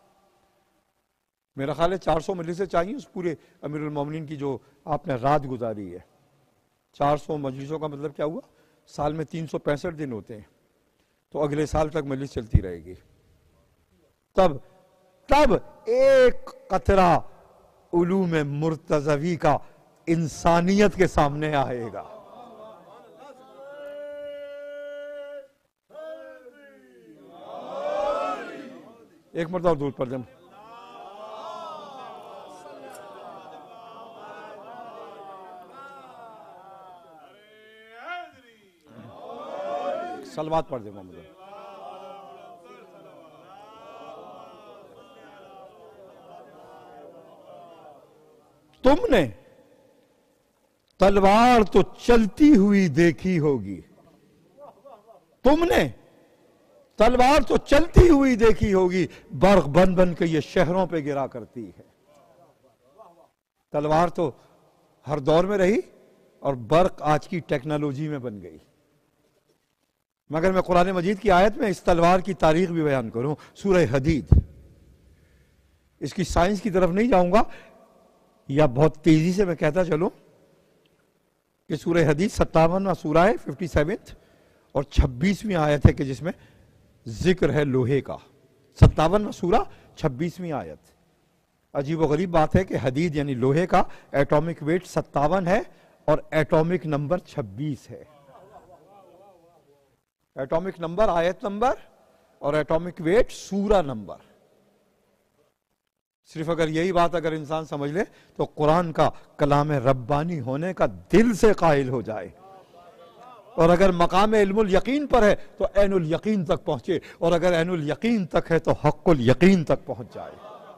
میرا خیال ہے چار سو مجلسیں چاہیے اس پورے امیر المومنین کی جو آپ نے رات گزاری ہے۔ چار سو مجلسوں کا مطلب کیا ہوا؟ سال میں تین سو پینسٹھ دن ہوتے ہیں، تو اگلے سال تک مجلس چلتی رہے گی۔ تب تب ایک قطرہ علوم مرتضوی کا انسانیت کے سامنے آئے گا۔ ایک مرتبہ اور درود پڑھ دیں۔ صلوات پڑھ دیں محمد۔ تم نے تلوار تو چلتی ہوئی دیکھی ہوگی، تم نے تلوار تو چلتی ہوئی دیکھی ہوگی، برق بن بن کے یہ شہروں پہ گرا کرتی ہے۔ تلوار تو ہر دور میں رہی اور برق آج کی ٹیکنالوجی میں بن گئی، مگر میں قرآن مجید کی آیت میں اس تلوار کی تاریخ بھی بیان کروں۔ سورہ حدید، اس کی سائنس کی طرف نہیں جاؤں گا، یا بہت تیزی سے میں کہتا چلوں کہ سورہ حدید ستاونواں سورہ ہے، ففٹی سیونتھ، اور چھبیسویں آیت ہے کہ جس میں ذکر ہے لوہے کا۔ ستاونواں سورہ، چھبیسویں آیت۔ عجیب و غریب بات ہے کہ حدید یعنی لوہے کا ایٹامک ویٹ ستاون ہے اور ایٹامک نمبر چھبیس ہے۔ ایٹامک نمبر آیت نمبر اور ایٹامک ویٹ سورہ نمبر۔ صرف اگر یہی بات اگر انسان سمجھ لے تو قرآن کا کلام ربانی ہونے کا دل سے قائل ہو جائے، اور اگر مقام علم الیقین پر ہے تو عین الیقین تک پہنچے، اور اگر عین الیقین تک ہے تو حق الیقین تک پہنچ جائے۔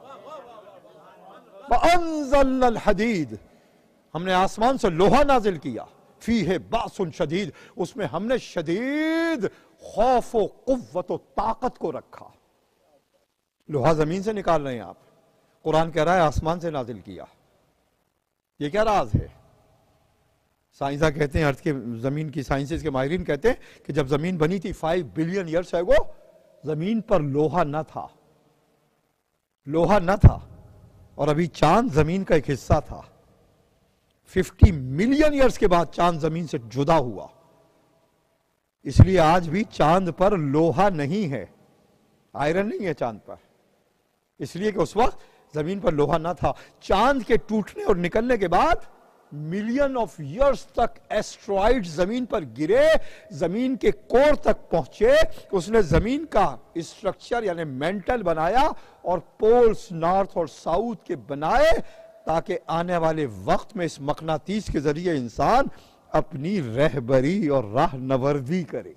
وَأَنزَلْنَا الْحَدِيدِ، ہم نے آسمان سے لوہا نازل کیا، فیہ بأس شدید، اس میں ہم نے شدید خوف و قوت و طاقت کو رکھا۔ لوہا زمین سے نکال رہے ہیں آپ، قرآن کہہ رہا ہے آسمان سے نازل کیا۔ یہ کیا راز ہے؟ سائنسداں کہتے ہیں، ارتھ کے زمین کی سائنسز کے ماہرین کہتے ہیں کہ جب زمین بنی تھی فائیو بلین ایئرس ایگو، زمین پر لوہا نہ تھا، لوہا نہ تھا، اور ابھی چاند زمین کا ایک حصہ تھا۔ ففٹی ملین ایئرس کے بعد چاند زمین سے جدا ہوا، اس لیے آج بھی چاند پر لوہا نہیں ہے، آئرن نہیں ہے چاند پر، اس لیے کہ اس وقت زمین پر لوہا نہ تھا۔ چاند کے ٹوٹنے اور نکلنے کے بعد ملین آف ایئرس تک ایسٹرائیڈ زمین پر گرے، زمین کے کور تک پہنچے، اس نے زمین کا اسٹرکچر یعنی مینٹل بنایا اور پولز نارتھ اور ساؤتھ کے بنائے، تاکہ آنے والے وقت میں اس مقناطیس کے ذریعے انسان اپنی رہبری اور راہنوردی کرے۔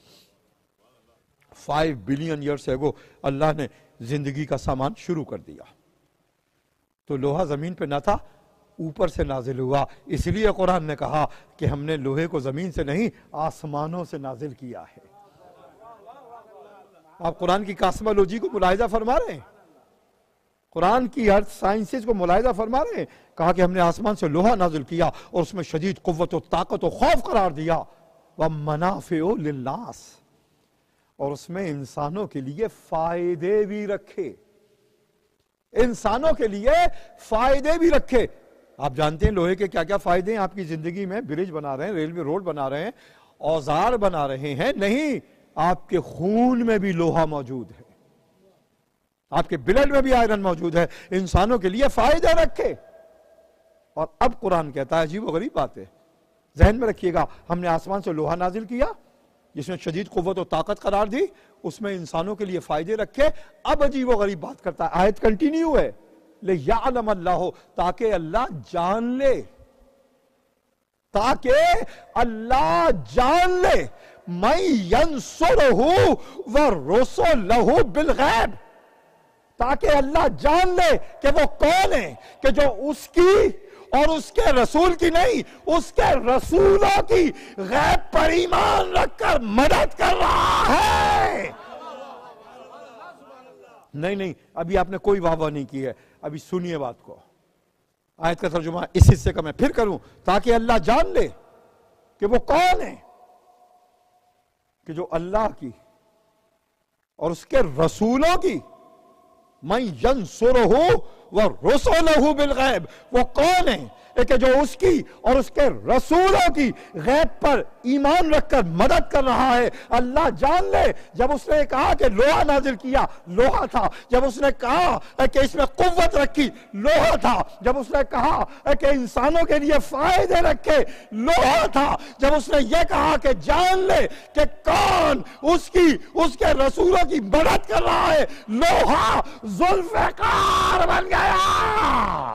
فائیو بلین ایئرس ایگو اللہ نے زندگی کا سامان شروع کر دیا، تو لوہا زمین پہ نہ تھا، اوپر سے نازل ہوا۔ اس لیے قرآن نے کہا کہ ہم نے لوہے کو زمین سے نہیں آسمانوں سے نازل کیا ہے۔ آپ قرآن کی کاسمولوجی کو ملاحظہ فرما رہے ہیں، قرآن کی ارتھ سائنسز کو ملاحظہ فرما رہے ہیں، کہا کہ ہم نے آسمان سے لوہا نازل کیا اور اس میں شدید قوت و طاقت و خوف قرار دیا، وَمَنَافِعُ لِلنَّاسِ، اور اس میں انسانوں کے لیے فائدے بھی رکھے، انسانوں کے لیے فائدے بھی رکھے۔ آپ جانتے ہیں لوہے کے کیا کیا فائدے ہیں آپ کی زندگی میں؟ برج بنا رہے ہیں، ریلوے روڈ بنا رہے ہیں، اوزار بنا رہے ہیں، نہیں، آپ کے خون میں بھی لوہا موجود ہے، آپ کے بلڈ میں بھی آئرن موجود ہے، انسانوں کے لیے فائدہ رکھے۔ اور اب قرآن کہتا ہے، عجیب و غریب بات ہے، ذہن میں رکھیے گا، ہم نے آسمان سے لوہا نازل کیا جس نے شدید قوت و طاقت قرار دی، اس میں انسانوں کے لیے فائدے رکھے۔ اب عجیب و غریب بات کرتا ہے، آیت کنٹینیو ہے، لِيَعْلَمَ اللَّهُ، تاکہ اللہ جان لے، تاکہ اللہ جان لے، مَن يَنصُرُهُ وَرُسُلَهُ بِالْغَیب، تاکہ اللہ جان لے کہ وہ کون ہے کہ جو اس کی اور اس کے رسول کی نہیں، اس کے رسولوں کی غیب پر ایمان رکھ کر مدد کر رہا ہے۔ نہیں نہیں ابھی آپ نے کوئی واہ واہ نہیں کی ہے، ابھی سنیے بات کو۔ آیت کا ترجمہ اس حصے کا میں پھر کروں، تاکہ اللہ جان لے کہ وہ کون ہے کہ جو اللہ کی اور اس کے رسولوں کی من ینصرہ ورسلہ بالغیب، وہ کون ہے کہ جو اس کی اور اس کے رسولوں کی غیب پر ایمان رکھ کر مدد کر رہا ہے۔ اللہ جان لے، جب اس نے کہا کہ لوہا نازل کیا، لوہا تھا۔ جب اس نے کہا کہ اس میں قوت رکھی، لوہا تھا۔ جب اس نے کہا کہ انسانوں کے لیے فائدے رکھے، لوہا تھا۔ جب اس نے یہ کہا کہ جان لے کہ کون اس کی اس کے رسولوں کی مدد کر رہا ہے، لوہا ذوالفقار بن گیا۔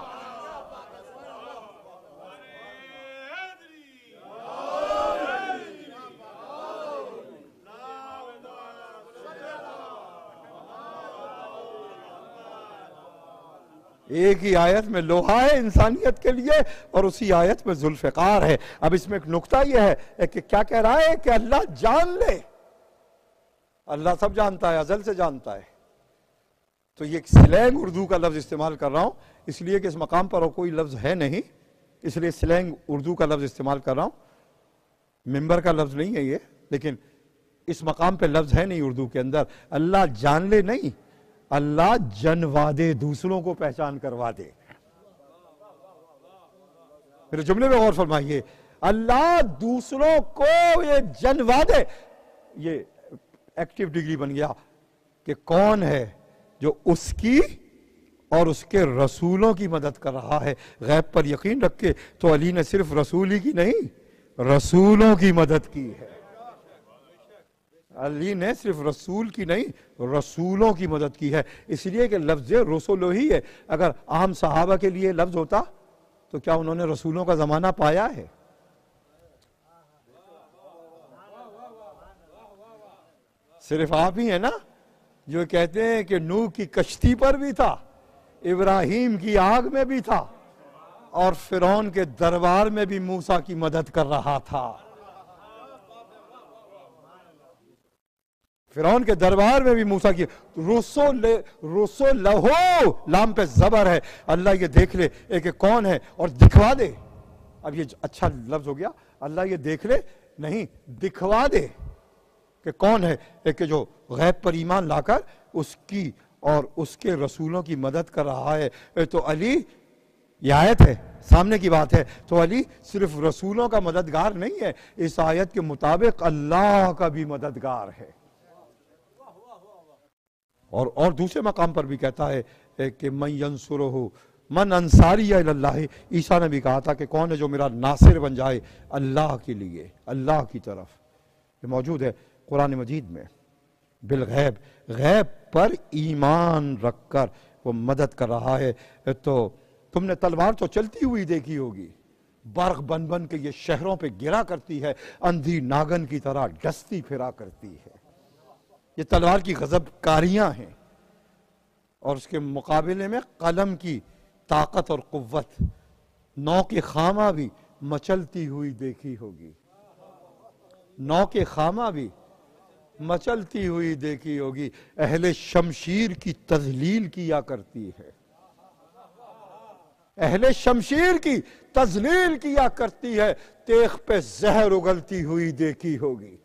ایک ہی آیت میں لوہا ہے انسانیت کے لیے اور اسی آیت میں ذوالفقار ہے۔ اب اس میں ایک نقطہ یہ ہے کہ کیا کہہ رہا ہے کہ اللہ جان لے۔ اللہ سب جانتا ہے، ازل سے جانتا ہے۔ تو یہ ایک سلینگ اردو کا لفظ استعمال کر رہا ہوں، اس لیے کہ اس مقام پر کوئی لفظ ہے نہیں، اس لیے سلینگ اردو کا لفظ استعمال کر رہا ہوں۔ ممبر کا لفظ نہیں ہے یہ، لیکن اس مقام پہ لفظ ہے نہیں اردو کے اندر۔ اللہ جان لے نہیں، اللہ جنوا دے، دوسروں کو پہچان کروا دے۔ میرے جملے میں غور فرمائیے، اللہ دوسروں کو یہ جنوا دے۔ یہ ایکٹیو ڈگری بن گیا کہ کون ہے جو اس کی اور اس کے رسولوں کی مدد کر رہا ہے۔ غیب پر یقین رکھ کے تو علی نے صرف رسول ہی کی نہیں، رسولوں کی مدد کی ہے۔ علی نے صرف رسول کی نہیں، رسولوں کی مدد کی ہے۔ اس لیے کہ لفظ رسول ہی ہے۔ اگر عام صحابہ کے لیے لفظ ہوتا تو کیا انہوں نے رسولوں کا زمانہ پایا ہے؟ صرف آپ ہی ہیں نا جو کہتے ہیں کہ نوح کی کشتی پر بھی تھا، ابراہیم کی آگ میں بھی تھا، اور فرعون کے دربار میں بھی موسیٰ کی مدد کر رہا تھا۔ فرعون کے دربار میں بھی موسیٰ کی رسول رسول لہو، لام پہ زبر ہے۔ اللہ یہ دیکھ لے کہ کون ہے اور دکھوا دے۔ اب یہ اچھا لفظ ہو گیا، اللہ یہ دیکھ لے نہیں، دکھوا دے کہ کون ہے کہ جو غیب پر ایمان لا کر اس کی اور اس کے رسولوں کی مدد کر رہا ہے۔ تو علی، یہ آیت ہے، سامنے کی بات ہے، تو علی صرف رسولوں کا مددگار نہیں ہے، اس آیت کے مطابق اللہ کا بھی مددگار ہے۔ اور اور دوسرے مقام پر بھی کہتا ہے کہ من ینصرہ من انصاری الی اللہ، عیسیٰ نے بھی کہا تھا کہ کون ہے جو میرا ناصر بن جائے اللہ کے لیے، اللہ کی طرف۔ یہ موجود ہے قرآن مجید میں، بالغیب، غیب پر ایمان رکھ کر وہ مدد کر رہا ہے۔ تو تم نے تلوار تو چلتی ہوئی دیکھی ہوگی، برق بن بن کے یہ شہروں پہ گرا کرتی ہے، اندھی ناگن کی طرح ڈستی پھرا کرتی ہے۔ یہ تلوار کی غضب کاریاں ہیں، اور اس کے مقابلے میں قلم کی طاقت اور قوت، نو کے خامہ بھی مچلتی ہوئی دیکھی ہوگی، نو کے خامہ بھی مچلتی ہوئی دیکھی ہوگی، اہل شمشیر کی تذلیل کیا کرتی ہے، اہل شمشیر کی تذلیل کیا کرتی ہے، تیغ پہ زہر اگلتی ہوئی دیکھی ہوگی۔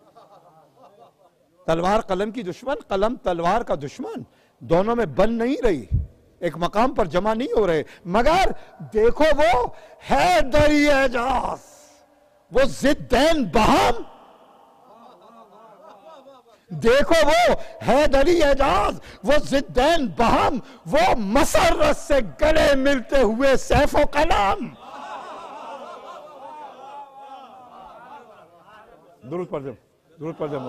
تلوار قلم کی دشمن، قلم تلوار کا دشمن، دونوں میں بن نہیں رہی، ایک مقام پر جمع نہیں ہو رہے، مگر دیکھو وہ ہے دری اعجاز، وہ ضدین بہم، دیکھو وہ ہے دری اعجاز، وہ ضدین بہم، وہ مسرت سے گلے ملتے ہوئے سیف و قلم۔ درود پڑھ دیں، درود پڑھ دیں۔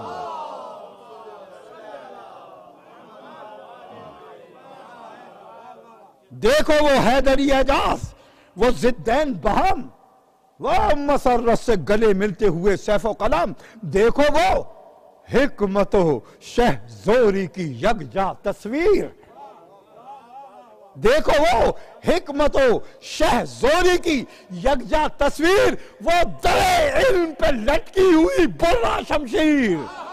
دیکھو وہ حیدری اعجاز، وہ ضدین بہم، وہ مسرت سے گلے ملتے ہوئے سیف و قلم، دیکھو وہ حکمت و شہ زوری کی یکجا تصویر۔ دیکھو وہ حکمت و شہزوری کی یکجا تصویر، وہ در علم پہ لٹکی ہوئی برہ شمشیر.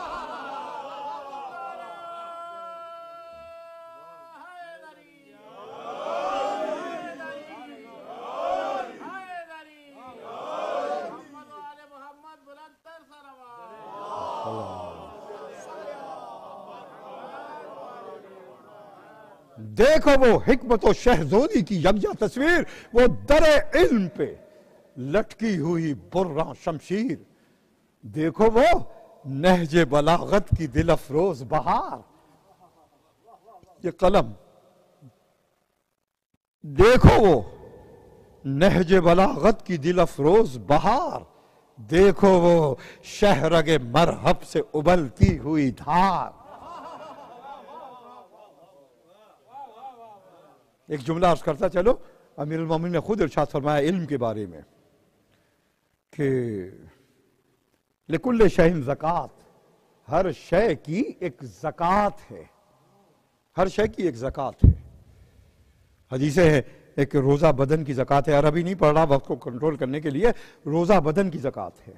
دیکھو وہ حکمت و شہزودی کی یکجا تصویر، وہ در علم پہ لٹکی ہوئی برہ شمشیر. دیکھو وہ نہج بلاغت کی دل افروز بہار. یہ قلم، دیکھو وہ نہج بلاغت کی دل افروز بہار. دیکھو وہ شہرگ مرحب سے ابلتی ہوئی دھار. ایک جملہ عرض کرتا چلو، امیر المومنین نے خود ارشاد فرمایا علم کے بارے میں کہ لکل شیء زکات، ہر شے کی ایک زکات ہے، ہر شے کی ایک زکات ہے. حدیثیں ہیں ایک روزہ بدن کی زکات ہے. عربی نہیں پڑھ رہا وقت کو کنٹرول کرنے کے لیے. روزہ بدن کی زکات ہے.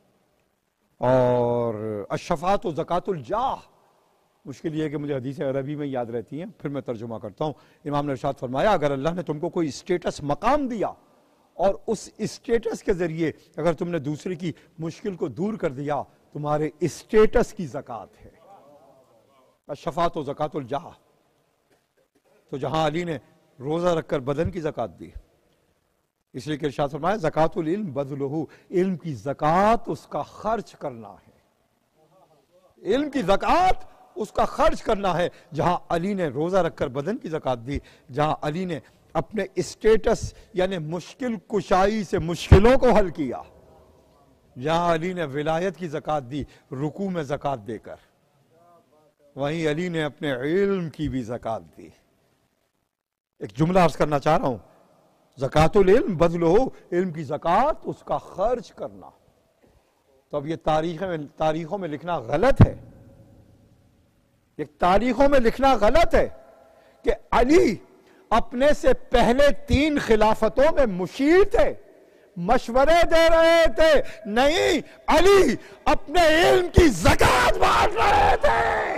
اور الشفاعۃ و زکات الجاہ، مشکل یہ ہے کہ مجھے حدیثیں عربی میں یاد رہتی ہیں، پھر میں ترجمہ کرتا ہوں. امام نے ارشاد فرمایا اگر اللہ نے تم کو کوئی اسٹیٹس مقام دیا اور اس اسٹیٹس کے ذریعے اگر تم نے دوسرے کی مشکل کو دور کر دیا، تمہارے اسٹیٹس کی زکات ہے. الشفاعۃ و زکات الجاہ. تو جہاں علی نے روزہ رکھ کر بدن کی زکات دی، اس لیے کہ ارشاد فرمایا زکات العلم بذلہ، علم کی زکات اس کا خرچ کرنا ہے. علم کی زکات اس کا خرچ کرنا ہے. جہاں علی نے روزہ رکھ کر بدن کی زکات دی، جہاں علی نے اپنے اسٹیٹس یعنی مشکل کشائی سے مشکلوں کو حل کیا، جہاں علی نے ولایت کی زکات دی رکوع میں زکات دے کر، وہیں علی نے اپنے علم کی بھی زکات دی. ایک جملہ عرض کرنا چاہ رہا ہوں، زکات العلم بذلہ، علم کی زکات اس کا خرچ کرنا. تو اب یہ تاریخ میں تاریخوں میں لکھنا غلط ہے، یہ تاریخوں میں لکھنا غلط ہے کہ علی اپنے سے پہلے تین خلافتوں میں مشیر تھے، مشورے دے رہے تھے. نہیں، علی اپنے علم کی زکات بانٹ رہے تھے.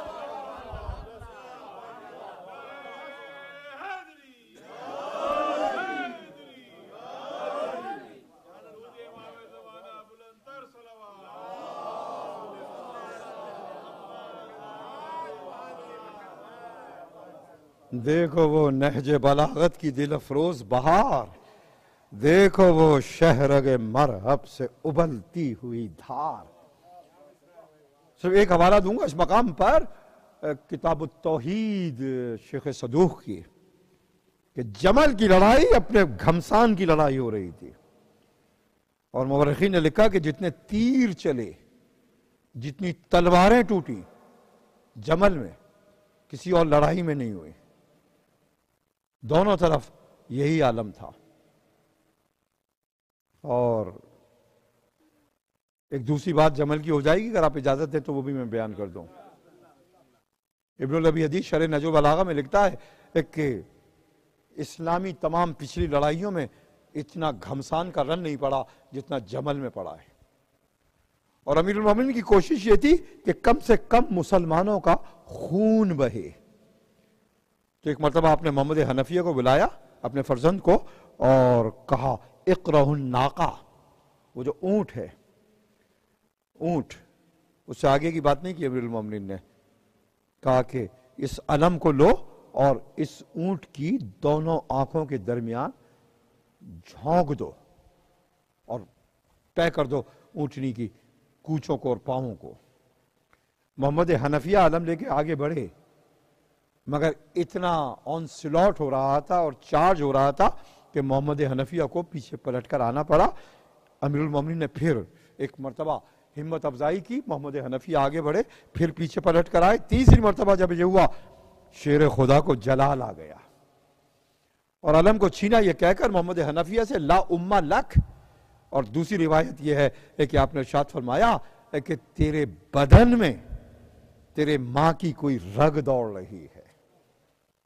دیکھو وہ نہج بلاغت کی دل افروز بہار، دیکھو وہ شہرگ مرحب سے ابلتی ہوئی دھار. صرف ایک حوالہ دوں گا اس مقام پر، کتاب التوحید شیخ صدوق کی، کہ جمل کی لڑائی اپنے گھمسان کی لڑائی ہو رہی تھی، اور مورخین نے لکھا کہ جتنے تیر چلے، جتنی تلواریں ٹوٹی جمل میں، کسی اور لڑائی میں نہیں ہوئی. دونوں طرف یہی عالم تھا. اور ایک دوسری بات جمل کی ہو جائے گی اگر آپ اجازت دیں تو وہ بھی میں بیان کر دوں. ابن العربی حدیث شرح نہج البلاغہ میں لکھتا ہے کہ اسلامی تمام پچھلی لڑائیوں میں اتنا گھمسان کا رن نہیں پڑا جتنا جمل میں پڑا ہے. اور امیر المومنین کی کوشش یہ تھی کہ کم سے کم مسلمانوں کا خون بہے. تو ایک مرتبہ آپ نے محمد حنفیہ کو بلایا، اپنے فرزند کو، اور کہا اقرہ الناقہ، وہ جو اونٹ ہے، اونٹ، اس سے آگے کی بات نہیں کی امیر المومنین نے. کہا کہ اس علم کو لو اور اس اونٹ کی دونوں آنکھوں کے درمیان جھونک دو اور طے کر دو اونٹنی کی کوچوں کو اور پاؤں کو. محمد حنفیہ علم لے کے آگے بڑھے، مگر اتنا آن سلاٹ ہو رہا تھا اور چارج ہو رہا تھا کہ محمد حنفیہ کو پیچھے پلٹ کر آنا پڑا. امیر المومنین نے پھر ایک مرتبہ ہمت افزائی کی، محمد حنفیہ آگے بڑھے، پھر پیچھے پلٹ کر آئے. تیسری مرتبہ جب یہ ہوا، شیر خدا کو جلال آ گیا اور علم کو چھینا، یہ کہہ کر محمد حنفیہ سے لا امہ لک. اور دوسری روایت یہ ہے کہ آپ نے ارشاد فرمایا کہ تیرے بدن میں تیرے ماں کی کوئی رگ دوڑ رہی ہے.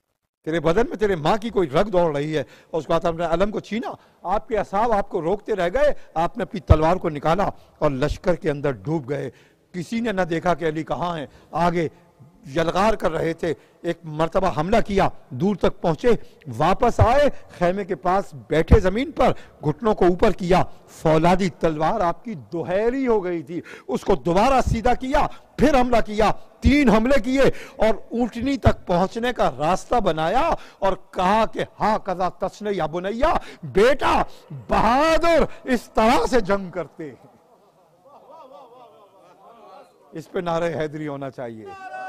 تیرے بدن میں تیرے ماں کی کوئی رگ دوڑ رہی ہے، اور اس بعد آپ نے علم کو چھینا، آپ کے اصحاب آپ کو روکتے رہ گئے، آپ نے اپنی تلوار کو نکالا اور لشکر کے اندر ڈوب گئے۔ کسی نے نہ دیکھا کہ علی کہاں ہیں، آگے یلغار کر رہے تھے، ایک مرتبہ حملہ کیا، دور تک پہنچے، واپس آئے، خیمے کے پاس بیٹھے زمین پر، گھٹنوں کو اوپر کیا، فولادی تلوار آپ کی دوہری ہو گئی تھی، اس کو دوبارہ سیدھا کیا، پھر حملہ کیا، تین حملے کیے اور اونٹنی تک پہنچنے کا راستہ بنایا اور کہا کہ ہاں قضا تسنے یا بنیا، بیٹا بہادر اس طرح سے جنگ کرتے ہیں۔ اس پہ نعرہ حیدری ہونا چاہیے۔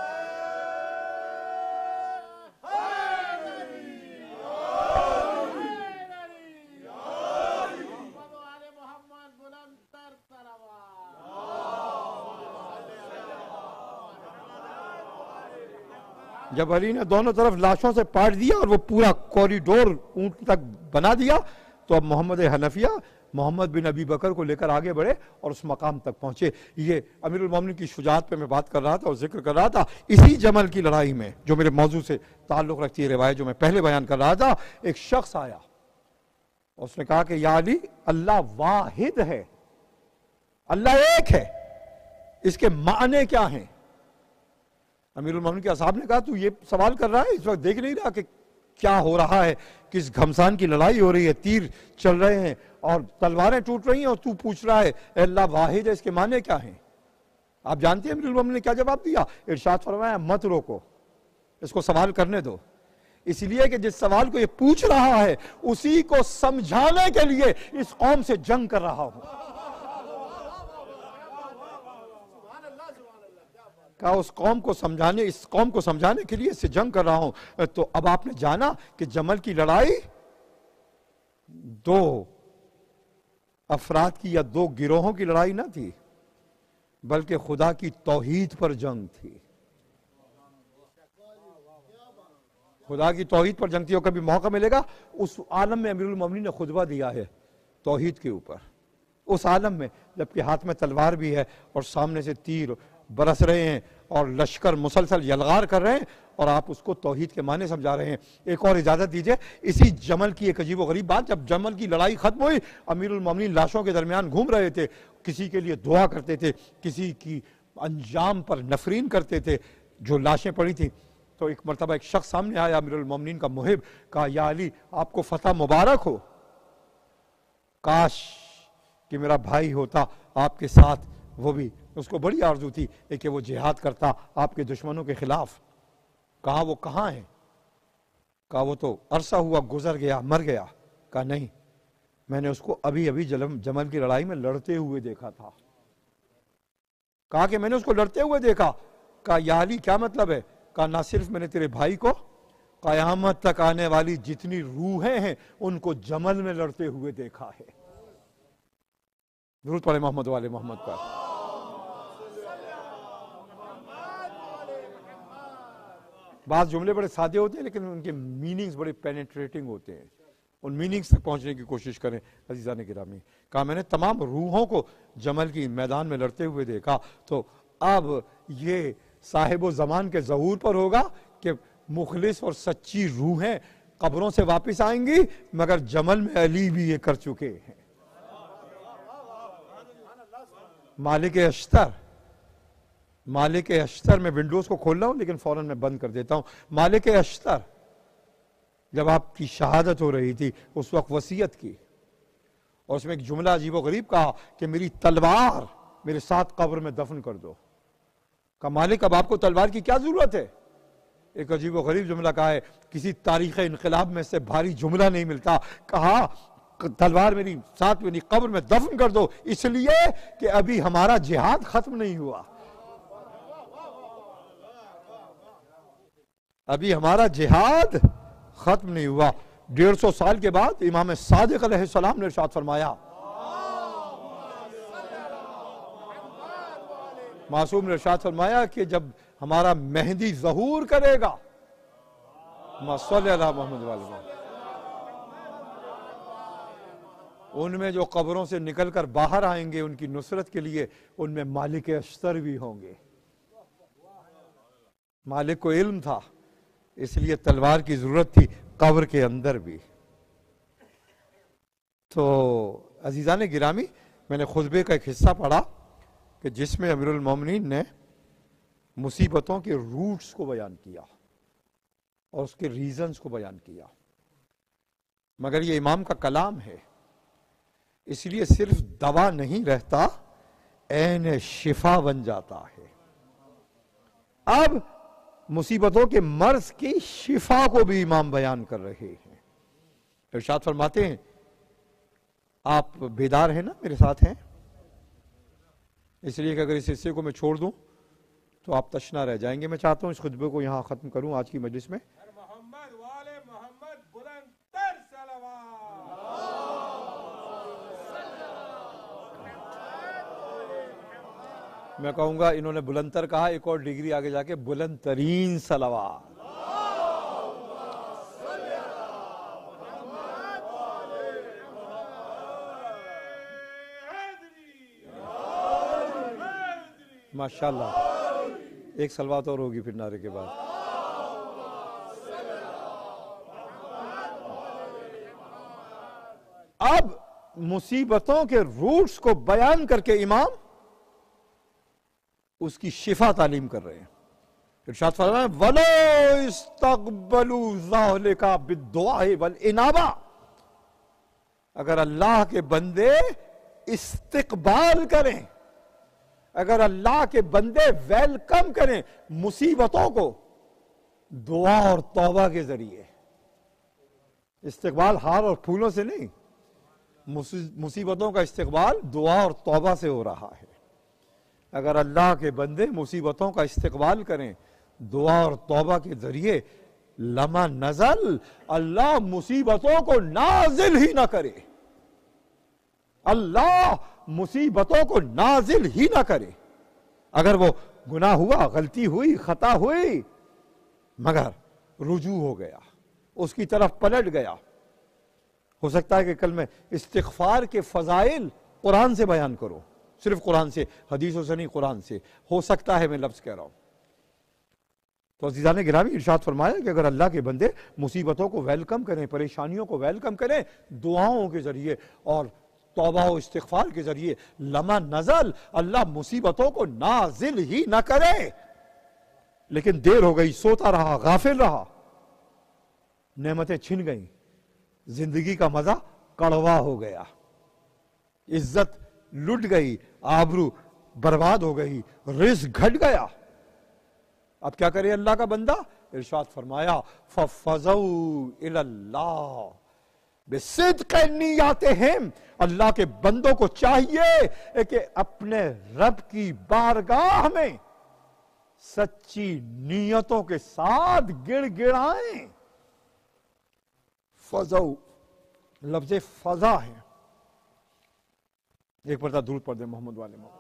جب علی نے دونوں طرف لاشوں سے پاٹ دیا اور وہ پورا کوریڈور اونٹ تک بنا دیا، تو اب محمد حنفیہ محمد بن ابی بکر کو لے کر آگے بڑھے اور اس مقام تک پہنچے۔ یہ امیر المومنین کی شجاعت پہ میں بات کر رہا تھا اور ذکر کر رہا تھا۔ اسی جمل کی لڑائی میں جو میرے موضوع سے تعلق رکھتی ہے روایت جو میں پہلے بیان کر رہا تھا، ایک شخص آیا، اس نے کہا کہ یا علی، اللہ واحد ہے، اللہ ایک ہے، اس کے معنی کیا ہیں؟ امیر المومنین کے اصحاب نے کہا تو یہ سوال کر رہا ہے، اس وقت دیکھ نہیں رہا کہ کیا ہو رہا ہے، کس گھمسان کی لڑائی ہو رہی ہے، تیر چل رہے ہیں اور تلواریں ٹوٹ رہی ہیں، اور تو پوچھ رہا ہے اے اللہ واحد ہے، اس کے معنی کیا ہیں؟ آپ جانتے ہیں امیر المومنین نے کیا جواب دیا؟ ارشاد فرمایا مت روکو، اس کو سوال کرنے دو، اس لیے کہ جس سوال کو یہ پوچھ رہا ہے اسی کو سمجھانے کے لیے اس قوم سے جنگ کر رہا ہوں۔ کہا اس قوم کو سمجھانے اس قوم کو سمجھانے کے لیے اس سے جنگ کر رہا ہوں۔ تو اب آپ نے جانا کہ جمل کی لڑائی دو افراد کی یا دو گروہوں کی لڑائی نہ تھی، بلکہ خدا کی توحید پر جنگ تھی، خدا کی توحید پر جنگ تھی۔ اور کبھی موقع ملے گا اس عالم میں امیر المومنین نے خطبہ دیا ہے توحید کے اوپر، اس عالم میں جبکہ ہاتھ میں تلوار بھی ہے اور سامنے سے تیر برس رہے ہیں اور لشکر مسلسل یلغار کر رہے ہیں، اور آپ اس کو توحید کے معنی سمجھا رہے ہیں۔ ایک اور اجازت دیجئے، اسی جمل کی ایک عجیب و غریب بات، جب جمل کی لڑائی ختم ہوئی، امیر المومنین لاشوں کے درمیان گھوم رہے تھے، کسی کے لیے دعا کرتے تھے، کسی کی انجام پر نفرین کرتے تھے جو لاشیں پڑی تھیں۔ تو ایک مرتبہ ایک شخص سامنے آیا، امیر المومنین کا محب، کہا یا علی آپ کو فتح مبارک ہو، کاش کہ میرا بھائی ہوتا آپ کے ساتھ، وہ بھی اس کو بڑی آرزو تھی کہ وہ جہاد کرتا آپ کے دشمنوں کے خلاف۔ کہا وہ کہاں ہے؟ کہا وہ تو عرصہ ہوا گزر گیا، مر گیا۔ کہا نہیں، میں نے اس کو ابھی ابھی جمل کی لڑائی میں لڑتے ہوئے دیکھا تھا۔ کہا کہ میں نے اس کو لڑتے ہوئے دیکھا۔ کہا یا علی کیا مطلب ہے؟ کہا نہ صرف میں نے تیرے بھائی کو، قیامت تک آنے والی جتنی روحیں ہیں ان کو جمل میں لڑتے ہوئے دیکھا ہے۔ درود پڑھے محمد والے محمد پر۔ بعض جملے بڑے سادے ہوتے ہیں لیکن ان کے میننگز بڑے پینیٹریٹنگ ہوتے ہیں، ان میننگز تک پہنچنے کی کوشش کریں عزیزان گرامی۔ کہا میں نے تمام روحوں کو جمل کی میدان میں لڑتے ہوئے دیکھا، تو اب یہ صاحب و زمان کے ظہور پر ہوگا کہ مخلص اور سچی روحیں قبروں سے واپس آئیں گی، مگر جمل میں علی بھی یہ کر چکے ہیں۔ مالک اشتر مالک اشتر میں ونڈوز کو کھول رہا ہوں لیکن فوراً میں بند کر دیتا ہوں۔ مالک اشتر جب آپ کی شہادت ہو رہی تھی اس وقت وصیت کی، اور اس میں ایک جملہ عجیب و غریب کہا کہ میری تلوار میرے ساتھ قبر میں دفن کر دو۔ کہا مالک اب آپ کو تلوار کی کیا ضرورت ہے؟ ایک عجیب و غریب جملہ کہا ہے، کسی تاریخ انقلاب میں سے بھاری جملہ نہیں ملتا۔ کہا تلوار میری ساتھ میری قبر میں دفن کر دو، اس لیے کہ ابھی ہمارا جہاد ختم نہیں ہوا، ابھی ہمارا جہاد ختم نہیں ہوا۔ ڈیڑھ سو سال کے بعد امام صادق علیہ السلام نے ارشاد فرمایا، معصوم نے ارشاد فرمایا کہ جب ہمارا مہدی ظہور کرے گا، صلی اللہ محمد والے، ان میں جو قبروں سے نکل کر باہر آئیں گے ان کی نصرت کے لیے، ان میں مالک اشتر بھی ہوں گے۔ مالک کو علم تھا اس لیے تلوار کی ضرورت تھی قبر کے اندر بھی۔ تو عزیزان گرامی، میں نے خطبے کا ایک حصہ پڑھا کہ جس میں امیر المومنین نے مصیبتوں کے روٹس کو بیان کیا اور اس کے ریزنز کو بیان کیا، مگر یہ امام کا کلام ہے، اس لیے صرف دوا نہیں رہتا، عین شفا بن جاتا ہے۔ اب مصیبتوں کے مرض کی شفا کو بھی امام بیان کر رہے ہیں۔ ارشاد فرماتے ہیں، آپ بیدار ہیں نا، میرے ساتھ ہیں؟ اس لیے کہ اگر اس حصے کو میں چھوڑ دوں تو آپ تشنا رہ جائیں گے۔ میں چاہتا ہوں اس خطبے کو یہاں ختم کروں آج کی مجلس میں۔ محمد والے محمد بلند تر صلوات۔ میں کہوں گا انہوں نے بلند تر کہا، ایک اور ڈگری آگے جا کے بلند ترین صلوات۔ ماشاءاللہ، ایک صلوات اور ہوگی پھر نعرے کے بعد۔ اب مصیبتوں کے روٹس کو بیان کر کے امام اس کی شفا تعلیم کر رہے ہیں۔ ارشاد فرمایا وَلَا اسْتَقْبَلُوا ذَلِكَ بِالدُّعَاءِ وَالْإِنَابَةِ، اگر اللہ کے بندے استقبال کریں، اگر اللہ کے بندے ویلکم کریں مصیبتوں کو دعا اور توبہ کے ذریعے، استقبال ہار اور پھولوں سے نہیں، مصیبتوں کا استقبال دعا اور توبہ سے ہو رہا ہے۔ اگر اللہ کے بندے مصیبتوں کا استقبال کریں دعا اور توبہ کے ذریعے، لما نزل، اللہ مصیبتوں کو نازل ہی نہ کرے، اللہ مصیبتوں کو نازل ہی نہ کرے۔ اگر وہ گناہ ہوا، غلطی ہوئی، خطا ہوئی، مگر رجوع ہو گیا، اس کی طرف پلٹ گیا، ہو سکتا ہے کہ کل میں استغفار کے فضائل قرآن سے بیان کروں، صرف قرآن سے، حدیث و سے نہیں، قرآن سے، ہو سکتا ہے میں لفظ کہہ رہا ہوں۔ تو عزیزان گرامی، ارشاد فرمایا کہ اگر اللہ کے بندے مصیبتوں کو ویلکم کریں، پریشانیوں کو ویلکم کریں دعاؤں کے ذریعے اور توبہ و استغفار کے ذریعے، لما نزل، اللہ مصیبتوں کو نازل ہی نہ کرے۔ لیکن دیر ہو گئی، سوتا رہا، غافل رہا، نعمتیں چھن گئیں، زندگی کا مزہ کڑوا ہو گیا، عزت لٹ گئی، آبرو برباد ہو گئی، رزق گھٹ گیا۔ اب کیا کرے اللہ کا بندہ؟ ارشاد فرمایا فَفَزَوْا إِلَى اللَّهِ بِصِدْقِ نِيَّاتِهِمْ، اللہ کے بندوں کو چاہیے کہ اپنے رب کی بارگاہ میں سچی نیتوں کے ساتھ گڑ گڑائیں۔ فَزَوْا لفظ فضا ہے۔ ایک مرتبہ درود پڑھ دیں محمد والے محمد۔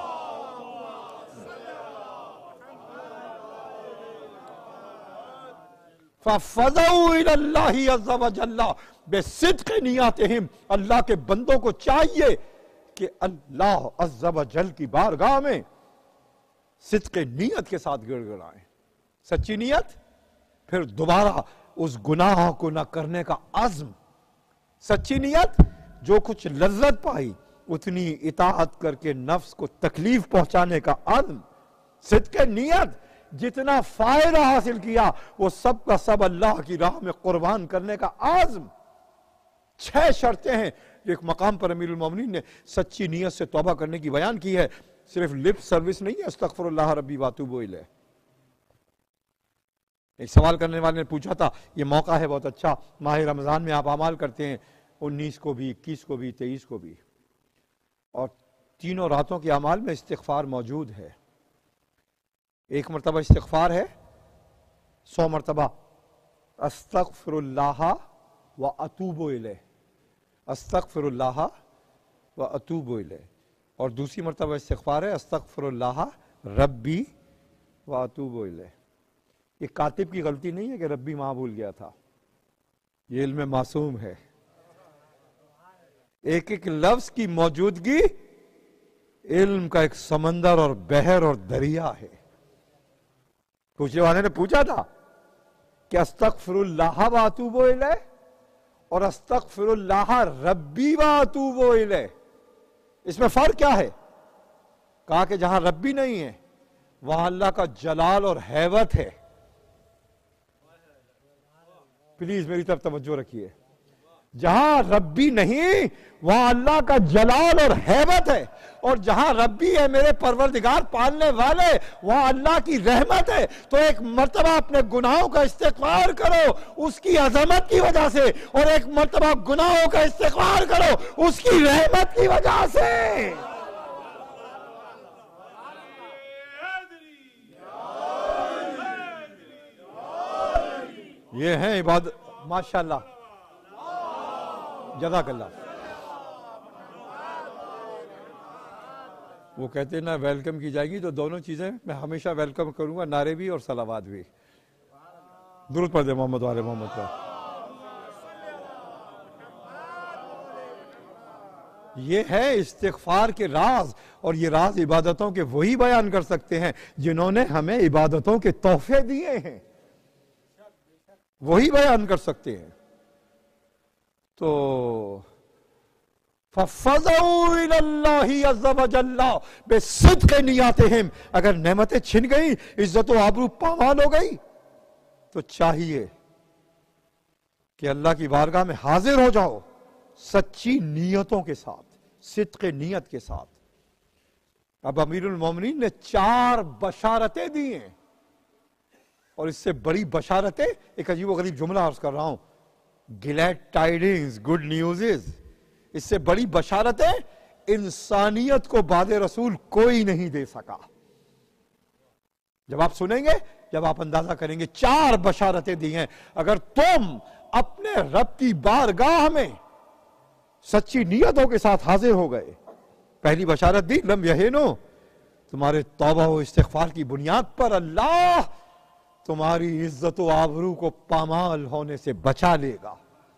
فَفَزَوْا إِلَى اللَّهِ عَزَّ وَجَلَّ بِصِدْقِ نِيَّاتِهِمْ، اللہ کے بندوں کو چاہیے کہ اللہ عز و جل کی بارگاہ میں صدق نیت کے ساتھ گڑ گڑائیں، سچی نیت، پھر دوبارہ اس گناہ کو نہ کرنے کا عزم، سچی نیت، جو کچھ لذت پائی اتنی اطاعت کر کے نفس کو تکلیف پہنچانے کا عزم، صدق نیت، جتنا فائدہ حاصل کیا وہ سب کا سب اللہ کی راہ میں قربان کرنے کا عزم۔ چھ شرطیں ہیں جو ایک مقام پر امیر المومنین نے سچی نیت سے توبہ کرنے کی بیان کی ہے، صرف لپ سروس نہیں ہے استغفر اللہ ربی واتوب الیہ۔ ایک سوال کرنے والے نے پوچھا تھا، یہ موقع ہے بہت اچھا، ماہ رمضان میں آپ اعمال کرتے ہیں، انیس کو بھی، اکیس کو بھی، تیئیس کو بھی، اور تینوں راتوں کے اعمال میں استغفار موجود ہے۔ ایک مرتبہ استغفار ہے، سو مرتبہ استغفر اللہ و اتوب الیہ، استغفر اللہ و اتوب الیہ، اور دوسری مرتبہ استغفار ہے استغفر اللہ ربی و اتوب الیہ۔ یہ کاتب کی غلطی نہیں ہے کہ ربی ماں بھول گیا تھا، یہ علم معصوم ہے۔ ایک ایک لفظ کی موجودگی علم کا ایک سمندر اور بحر اور دریا ہے۔ پوچھنے والے نے پوچھا تھا کہ استغفر اللہ و اتوب الیہ اور استغفر اللہ ربی و اتوب الیہ، اس میں فرق کیا ہے؟ کہا کہ جہاں ربی نہیں ہے وہاں اللہ کا جلال اور ہیبت ہے. پلیز میری طرف توجہ رکھیے. جہاں ربی نہیں وہاں اللہ کا جلال اور ہیبت ہے، اور جہاں ربی ہے میرے پروردگار پالنے والے وہاں اللہ کی رحمت ہے. تو ایک مرتبہ اپنے گناہوں کا استغفار کرو اس کی عظمت کی وجہ سے، اور ایک مرتبہ گناہوں کا استغفار کرو اس کی رحمت کی وجہ سے. یہ ہیں عبادت. ماشاءاللہ، جزاک اللہ. وہ کہتے ہیں نا ویلکم کی جائے گی تو دونوں چیزیں میں ہمیشہ ویلکم کروں گا، نعرے بھی اور صلوات بھی. درود پڑھ دے محمد والے محمد پر. یہ ہے استغفار کے راز، اور یہ راز عبادتوں کے وہی بیان کر سکتے ہیں جنہوں نے ہمیں عبادتوں کے تحفے دیے ہیں، وہی بیان کر سکتے ہیں. تو فَفَزَعُوا إِلَى اللَّهِ عَزَّ وَجَلَّ بِصِدْقِ نِيَاتِهِمْ. اگر نعمتیں چھن گئی، عزت و آبرو پامال ہو گئی، تو چاہیے کہ اللہ کی بارگاہ میں حاضر ہو جاؤ سچی نیتوں کے ساتھ، صدق نیت کے ساتھ. اب امیر المومنین نے چار بشارتیں دی ہیں، اور اس سے بڑی بشارتیں، ایک عجیب و غریب جملہ عرض کر رہا ہوں، glad tidings, good news is، اس سے بڑی بشارتیں انسانیت کو بعد رسول کوئی نہیں دے سکا. جب آپ سنیں گے، جب آپ اندازہ کریں گے، چار بشارتیں دی ہیں. اگر تم اپنے رب کی بارگاہ میں سچی نیتوں کے ساتھ حاضر ہو گئے، پہلی بشارت دی لم یہنو، تمہارے توبہ و استغفار کی بنیاد پر اللہ تمہاری عزت و آبرو کو پامال ہونے سے بچا لے گا،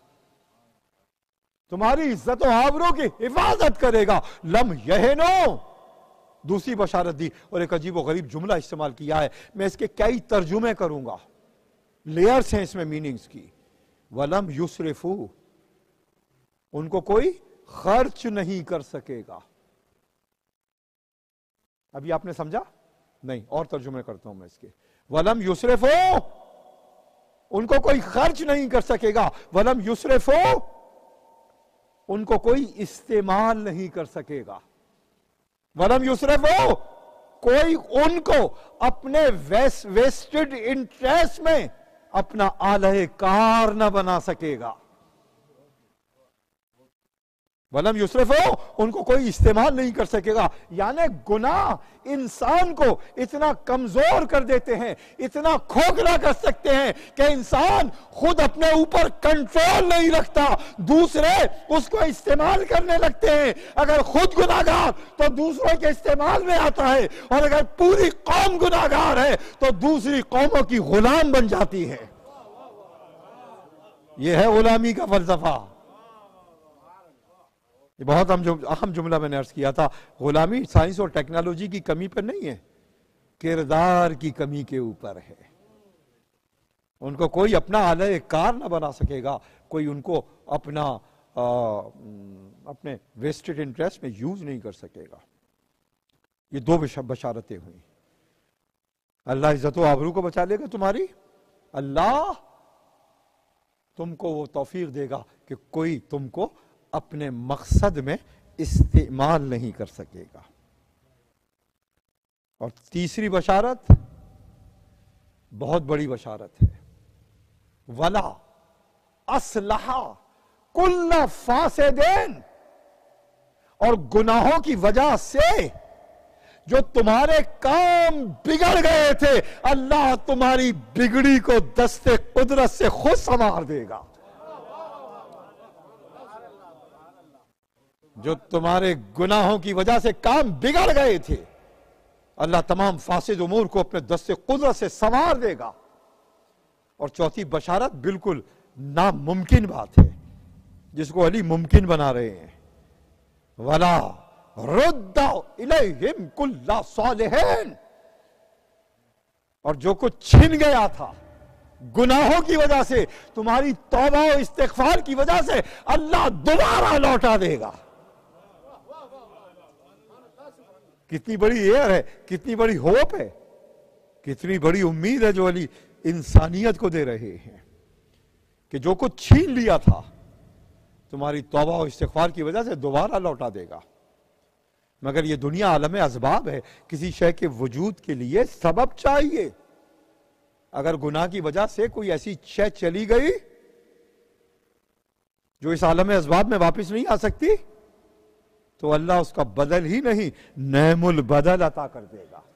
تمہاری عزت و آبرو کی حفاظت کرے گا. لم یہنو دوسری بشارت دی، اور ایک عجیب و غریب جملہ استعمال کیا ہے، میں اس کے کئی ترجمے کروں گا، لیئرز ہیں اس میں میننگز کی. وَلَمْ يُسْرِفُوا، ان کو کوئی خرچ نہیں کر سکے گا. ابھی آپ نے سمجھا؟ نہیں، اور ترجمے کرتا ہوں میں اس کے. وَلَمْ يُسْرِفُوا، ان کو کوئی خرچ نہیں کر سکے گا. وَلَمْ يُسْرِفُوا، ان کو کوئی استعمال نہیں کر سکے گا. وَلَمْ يُسْرِفُوا، کوئی ان کو اپنے ویسٹڈ انٹریسٹ میں اپنا آلہ کار نہ بنا سکے گا. وَلَمْ يُسْرِفُوا، ان کو کوئی استعمال نہیں کر سکے گا. یعنی گناہ انسان کو اتنا کمزور کر دیتے ہیں، اتنا کھوکھلا کر سکتے ہیں کہ انسان خود اپنے اوپر کنٹرول نہیں رکھتا، دوسرے اس کو استعمال کرنے لگتے ہیں. اگر خود گناہگار تو دوسروں کے استعمال میں آتا ہے، اور اگر پوری قوم گناہگار ہے تو دوسری قوموں کی غلام بن جاتی ہے. یہ ہے غلامی کا فلسفہ. یہ بہت اہم جملہ میں نے عرض کیا تھا. غلامی سائنس اور ٹیکنالوجی کی کمی پر نہیں ہے، کردار کی کمی کے اوپر ہے. ان کو کوئی اپنا آلہ کار نہ بنا سکے گا، کوئی ان کو اپنا اپنے ویسٹڈ انٹریسٹ میں یوز نہیں کر سکے گا. یہ دو بشارتیں ہوئیں. اللہ عزت و آبرو کو بچا لے گا تمہاری، اللہ تم کو وہ توفیق دے گا کہ کوئی تم کو اپنے مقصد میں استعمال نہیں کر سکے گا. اور تیسری بشارت بہت بڑی بشارت ہے. وَلَا أَصْلَحَ كُلَّ فَاسِدٍ، اور گناہوں کی وجہ سے جو تمہارے کام بگڑ گئے تھے، اللہ تمہاری بگڑی کو دست قدرت سے خود سنوار دے گا. جو تمہارے گناہوں کی وجہ سے کام بگڑ گئے تھے، اللہ تمام فاسد امور کو اپنے دست قدرت سے سنوار دے گا. اور چوتھی بشارت بالکل ناممکن بات ہے، جس کو علی ممکن بنا رہے ہیں. وَلَا رُدَّ إِلَيْهِمْ كُلَّ صَالِحٍ، اور جو کچھ چھن گیا تھا گناہوں کی وجہ سے، تمہاری توبہ و استغفار کی وجہ سے اللہ دوبارہ لوٹا دے گا۔ کتنی بڑی ایئر ہے، کتنی بڑی ہوپ ہے، کتنی بڑی امید ہے جو علی انسانیت کو دے رہے ہیں کہ جو کچھ چھین لیا تھا تمہاری توبہ و استغفار کی وجہ سے دوبارہ لوٹا دے گا۔ مگر یہ دنیا عالم اسباب ہے، کسی شے کے وجود کے لیے سبب چاہیے۔ اگر گناہ کی وجہ سے کوئی ایسی شے چلی گئی جو اس عالم اسباب میں واپس نہیں آ سکتی تو اللہ اس کا بدل ہی نہیں نعم البدل عطا کر دے گا۔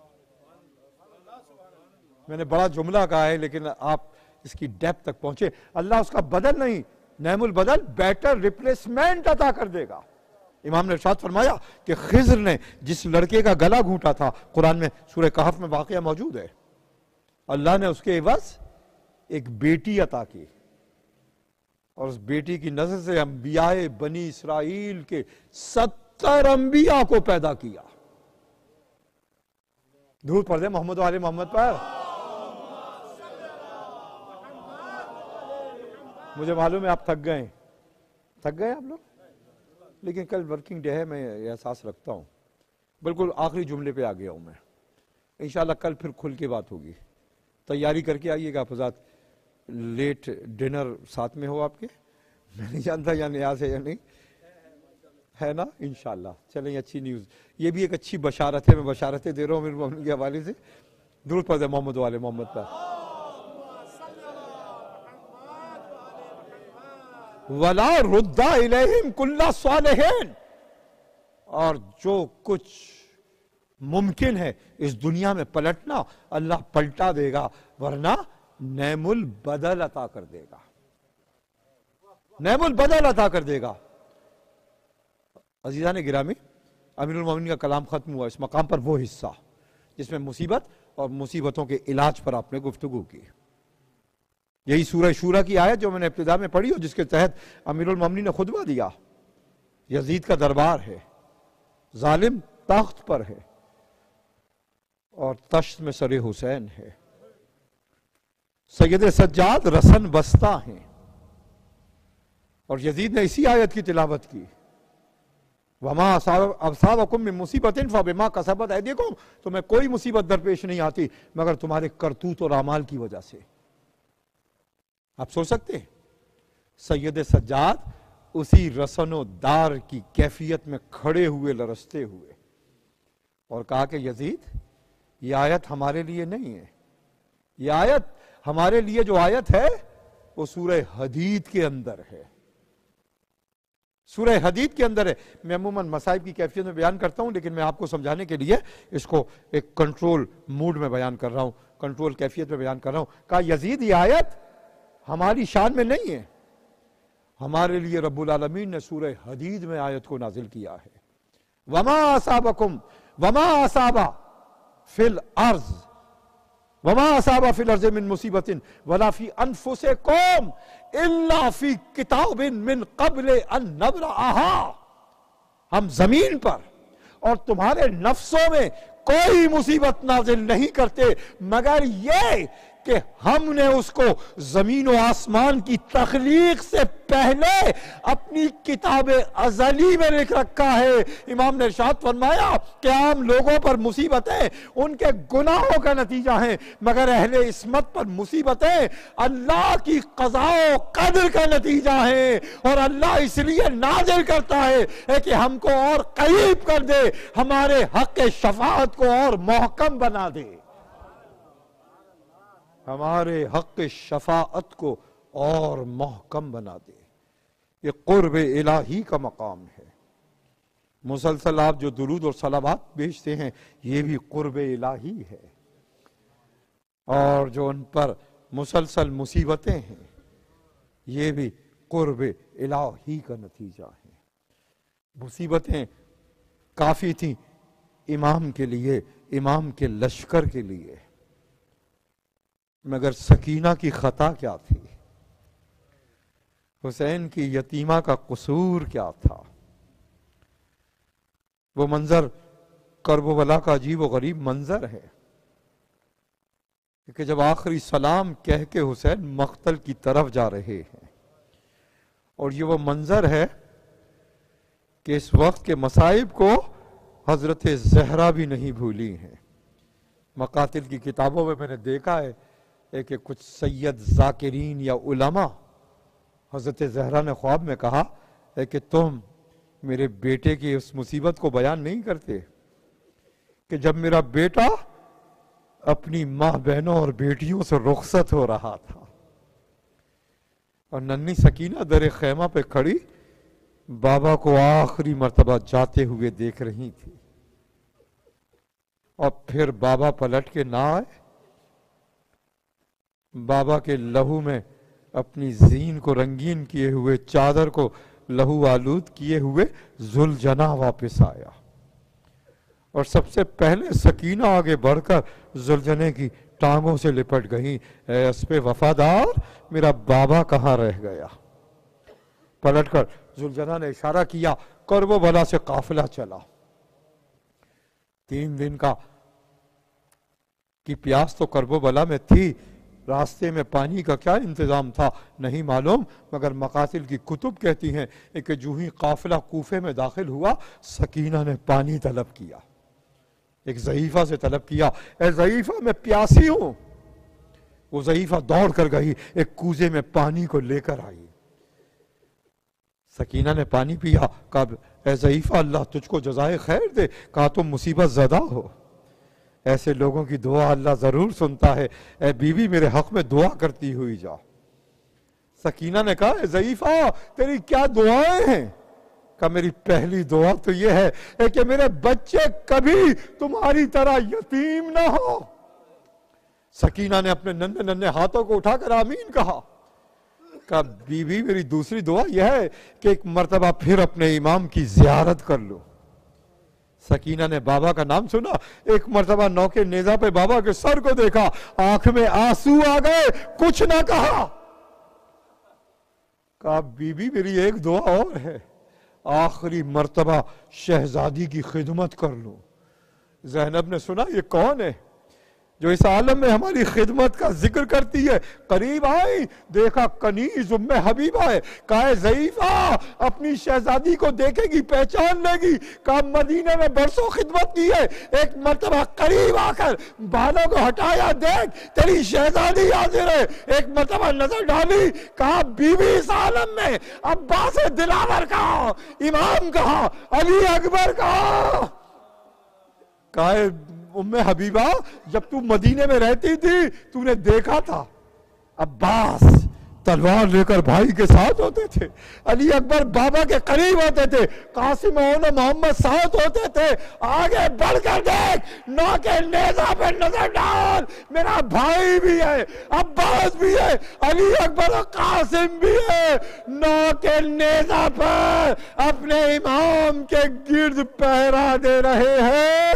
میں نے بڑا جملہ کہا ہے لیکن آپ اس کی ڈیپتھ تک پہنچے۔ اللہ اس کا بدل نہیں، نعم البدل، بیٹر ریپلیسمنٹ عطا کر دے گا۔ امام نے ارشاد فرمایا کہ خضر نے جس لڑکے کا گلا گھونٹا تھا، قرآن میں سورہ کہف میں واقعہ موجود ہے، اللہ نے اس کے عوض ایک بیٹی عطا کی، اور اس بیٹی کی نسل سے انبیاء بنی اسرائیل کے ستر انبیاء کو پیدا کیا۔ درود پڑھ دیں محمد و آل محمد پر۔ مجھے معلوم ہے آپ تھک گئے تھک گئے آپ لوگ، لیکن کل ورکنگ ڈے ہے، میں یہ احساس رکھتا ہوں۔ بالکل آخری جملے پہ آ گیا ہوں میں، انشاءاللہ کل پھر کھل کے بات ہوگی۔ تیاری کر کے آئیے گا حضرات، لیٹ ڈنر ساتھ میں ہو آپ کے، میں نہیں جانتا یا نیاز ہے یا نہیں ہے نا، انشاءاللہ۔ چلیں اچھی نیوز، یہ بھی ایک اچھی بشارت ہے، میں بشارتیں دے رہا ہوں میرے مومن کے حوالے سے۔ درود پڑھ دیں محمد والے محمد پر۔ وَلَا رُدَّ إِلَيْهِمْ كُلَّ صَالِحٍ، اور جو کچھ ممکن ہے اس دنیا میں پلٹنا اللہ پلٹا دے گا، ورنہ نعم البدل عطا کر دے گا، نعم البدل عطا کر دے گا۔ عزیزان گرامی، امیر المومنین کا کلام ختم ہوا، اس مقام پر وہ حصہ جس میں مصیبت اور مصیبتوں کے علاج پر آپ نے گفتگو کی۔ یہی سورہ شورا کی آیت جو میں نے ابتدا میں پڑھی اور جس کے تحت امیر المومنین نے خطبہ دیا۔ یزید کا دربار ہے، ظالم تخت پر ہے اور تشت میں سر حسین ہے، سید سجاد رسن بستہ ہیں، اور یزید نے اسی آیت کی تلاوت کی، وَمَا أَصَابَكُم مِّن مُّصِيبَةٍ فَبِمَا كَسَبَتْ أَيْدِيكُمْ، تمہیں کوئی مصیبت درپیش نہیں آتی مگر تمہارے کرتوت اور اعمال کی وجہ سے۔ آپ سوچ سکتے ہیں سید سجاد اسی رسن و دار کی کیفیت میں کھڑے ہوئے لرزتے ہوئے اور کہا کہ یزید یہ آیت ہمارے لیے نہیں ہے، یہ آیت ہمارے لیے جو آیت ہے وہ سورہ حدید کے اندر ہے، سورہ حدید کے اندر ہے۔ میں عموماً مصائب کی کیفیت میں بیان کرتا ہوں، لیکن میں آپ کو سمجھانے کے لیے اس کو ایک کنٹرول موڈ میں بیان کر رہا ہوں، کنٹرول کیفیت میں بیان کر رہا ہوں۔ کہا یزید یہ آیت ہماری شان میں نہیں ہے، ہمارے لیے رب العالمین نے سورہ حدید میں آیت کو نازل کیا ہے۔ وما اصابکم وما اصاب فی الارض وما اصاب فی الارض من مصیبت ولا فی انفسکم الا فی کتاب من قبل ان نبرأہا، ہم زمین پر اور تمہارے نفسوں میں کوئی مصیبت نازل نہیں کرتے مگر یہ کہ ہم نے اس کو زمین و آسمان کی تخلیق سے پہلے اپنی کتاب ازلی میں لکھ رکھا ہے۔ امام نے ارشاد فرمایا کہ عام لوگوں پر مصیبتیں ان کے گناہوں کا نتیجہ ہیں، مگر اہل عصمت پر مصیبتیں اللہ کی قضاء و قدر کا نتیجہ ہیں، اور اللہ اس لیے نازل کرتا ہے کہ ہم کو اور قریب کر دے، ہمارے حق شفاعت کو اور محکم بنا دے، ہمارے حق شفاعت کو اور محکم بنا دے۔ یہ قرب الہی کا مقام ہے۔ مسلسل آپ جو درود اور صلوات بھیجتے ہیں یہ بھی قرب الہی ہے، اور جو ان پر مسلسل مصیبتیں ہیں یہ بھی قرب الہی کا نتیجہ ہے۔ مصیبتیں کافی تھیں امام کے لیے، امام کے لشکر کے لیے، مگر سکینہ کی خطا کیا تھی، حسین کی یتیمہ کا قصور کیا تھا؟ وہ منظر کرب و بلا کا عجیب و غریب منظر ہے۔ کہ جب آخری سلام کہہ کے حسین مقتل کی طرف جا رہے ہیں، اور یہ وہ منظر ہے کہ اس وقت کے مصائب کو حضرت زہرا بھی نہیں بھولی ہیں۔ مقاتل کی کتابوں میں میں نے دیکھا ہے کہ کچھ سید ذاکرین یا علماء حضرت زہرا نے خواب میں کہا ہے کہ تم میرے بیٹے کی اس مصیبت کو بیان نہیں کرتے کہ جب میرا بیٹا اپنی ماں بہنوں اور بیٹیوں سے رخصت ہو رہا تھا اور ننھی سکینہ در خیمہ پہ کھڑی بابا کو آخری مرتبہ جاتے ہوئے دیکھ رہی تھی، اور پھر بابا پلٹ کے نہ آئے، بابا کے لہو میں اپنی زین کو رنگین کیے ہوئے چادر کو لہو آلود کیے ہوئے ذوالجناح واپس آیا، اور سب سے پہلے سکینہ آگے بڑھ کر ذوالجناح کی ٹانگوں سے لپٹ گئی، اے اس پہ وفادار میرا بابا کہاں رہ گیا؟ پلٹ کر ذوالجناح نے اشارہ کیا، کرب و بلا سے قافلہ چلا، تین دن کا کی پیاس تو کرب و بلا میں تھی، راستے میں پانی کا کیا انتظام تھا نہیں معلوم، مگر مقاتل کی کتب کہتی ہیں کہ جو ہی قافلہ کوفے میں داخل ہوا سکینہ نے پانی طلب کیا، ایک ضعیفہ سے طلب کیا، اے ضعیفہ میں پیاسی ہوں۔ وہ ضعیفہ دوڑ کر گئی، ایک کوزے میں پانی کو لے کر آئی، سکینہ نے پانی پیا، کہا اے ضعیفہ اللہ تجھ کو جزائے خیر دے، کہا تم مصیبت زدہ ہو، ایسے لوگوں کی دعا اللہ ضرور سنتا ہے، اے بی بی میرے حق میں دعا کرتی ہوئی جا۔ سکینہ نے کہا اے ضعیفہ تیری کیا دعائیں ہیں؟ کہا میری پہلی دعا تو یہ ہے کہ میرے بچے کبھی تمہاری طرح یتیم نہ ہو۔ سکینہ نے اپنے ننھے ننھے ہاتھوں کو اٹھا کر آمین کہا۔ کہا بی بی میری دوسری دعا یہ ہے کہ ایک مرتبہ پھر اپنے امام کی زیارت کر لو۔ سکینہ نے بابا کا نام سنا، ایک مرتبہ نوکے نیزہ پہ بابا کے سر کو دیکھا، آنکھ میں آنسو آ گئے، کچھ نہ کہا۔ کہا بی بی میری ایک دعا اور ہے، آخری مرتبہ شہزادی کی خدمت کر لو۔ زینب نے سنا یہ کون ہے جو اس عالم میں ہماری خدمت کا ذکر کرتی ہے؟ قریب آئی، دیکھا کنیز ام حبیبہ ہے، کہا ضعیفہ اپنی شہزادی کو دیکھے گی پہچان لے گی، کہا مدینے میں برسوں خدمت کی ہے، ایک مرتبہ قریب آ کر بالوں کو ہٹایا، دیکھ تیری شہزادی حاضر ہے، ایک مرتبہ نظر ڈالی، کہا بی بی اس عالم میں عباس دلاور کہا، امام کہا، علی اکبر کہا۔ کہا ام حبیبہ جب تو مدینے میں رہتی تھی تو نے دیکھا تھا عباس تلوار لے کر بھائی کے ساتھ ہوتے تھے، علی اکبر بابا کے قریب ہوتے تھے، قاسم اور محمد ساتھ ہوتے تھے، آگے بڑھ کر دیکھ نو کے نیزہ پہ نظر ڈال، میرا بھائی بھی ہے، عباس بھی ہے، علی اکبر اور قاسم بھی ہے، نو کے نیزہ پر اپنے امام کے گرد پہرا دے رہے ہیں۔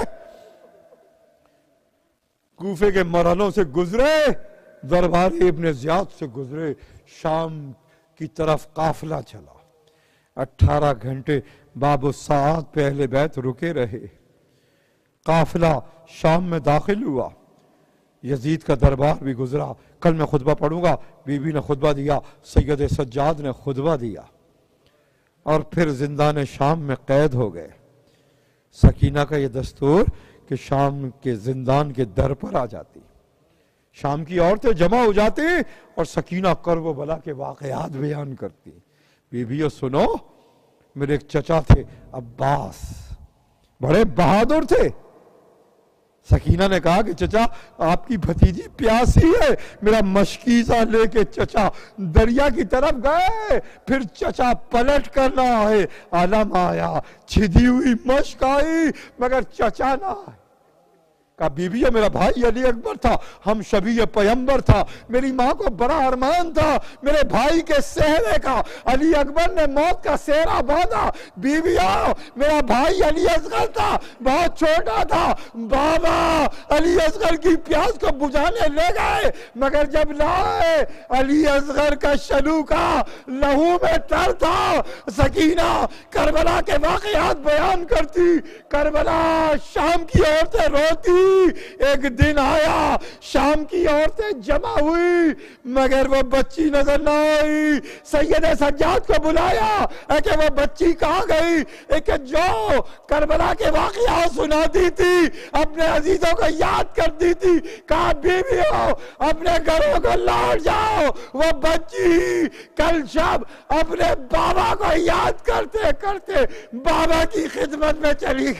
کوفے کے مرحلوں سے گزرے، دربار ابن زیاد سے گزرے، شام کی طرف قافلہ چلا، اٹھارہ گھنٹے باب الساعات پہ اہل بیت رکے رہے، قافلہ شام میں داخل ہوا، یزید کا دربار بھی گزرا، کل میں خطبہ پڑھوں گا، بی بی نے خطبہ دیا، سید سجاد نے خطبہ دیا، اور پھر زندان شام میں قید ہو گئے۔ سکینہ کا یہ دستور کہ شام کے زندان کے در پر آ جاتی، شام کی عورتیں جمع ہو جاتی اور سکینہ کرب و بلا کے واقعات بیان کرتی۔ بی بیو سنو، میرے ایک چچا تھے عباس، بڑے بہادر تھے۔ سکینہ نے کہا کہ چچا آپ کی بھتیجی پیاسی ہے، میرا مشکیزہ لے کے چچا دریا کی طرف گئے، پھر چچا پلٹ کر نہ آئے، علم آیا، چھدی ہوئی مشک آئی، مگر چچا نہ آئے۔ کہا بی بی میرا بھائی علی اکبر تھا، ہم شبیہ پیمبر تھا، میری ماں کو بڑا ارمان تھا میرے بھائی کے سہرے کا، علی اکبر نے موت کا سہرا باندھا، بی بی آؤ، میرا بھائی علی اصغر تھا، بہت چھوٹا تھا، بابا علی اصغر کی پیاس کو بجھانے لے گئے، مگر جب لائے علی اصغر کا شلو کا لہو میں تر تھا۔ سکینہ کربلا کے واقعات بیان کرتی، کربلا شام کی عورتیں روتی، ایک دن آیا شام کی عورتیں جمع ہوئی مگر وہ بچی نظر نہ آئی. سید سجاد کو بلایا کہ وہ بچی کہاں گئی کہ جو کربلا کے واقعات سناتی تھی اپنے عزیزوں کو یاد کرتی تھی. کہا بیویوں اپنے گھروں کو لوٹ جاؤ. وہ بچی کل شب اپنے بابا کو یاد کرتے کرتے بابا کی خدمت میں چلی گئی.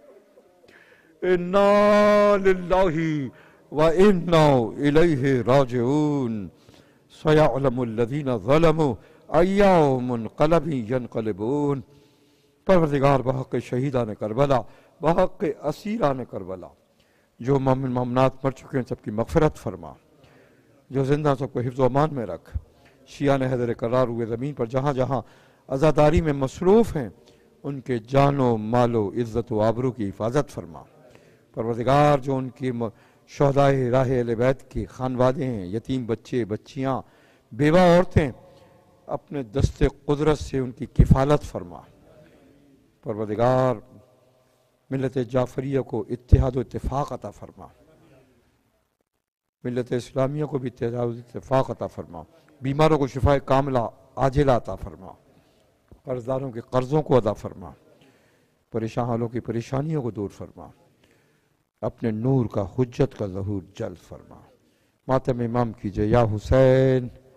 اِنَّا لِلَّهِ وَإِنَّا إِلَيْهِ راجعون. سَيَعْلَمُ الَّذِينَ ظَلَمُوا أَيَّ مُنْقَلَبٍ يَنْقَلِبُونَ. پروردگار بحق شہیدان کربلا، بحق اسیران کربلا، جو مومن مومنات مر چکے ہیں سب کی مغفرت فرما، جو زندہ سب کو حفظ و امان میں رکھ. شیعان حیدر کرار ہوئے زمین پر جہاں جہاں عزاداری میں مصروف ہیں ان کے جان و مال و عزت و آبرو کی حفاظت فرما. پروردگار جو ان کی شہدائے راہ اہل بیت کی خانوادے ہیں، یتیم بچے بچیاں بیوہ عورتیں، اپنے دست قدرت سے ان کی کفالت فرما. پروردگار ملت جعفریہ کو اتحاد و اتفاق عطا فرما، ملت اسلامیہ کو بھی اتحاد و اتفاق عطا فرما. بیماروں کو شفاء کاملہ عاجلہ عطا فرما، قرضداروں کے قرضوں کو ادا فرما، پریشان حالوں کی پریشانیوں کو دور فرما. اپنے نور کا حجت کا ظہور جلد فرما. ماتم امام کیجئے. یا حسین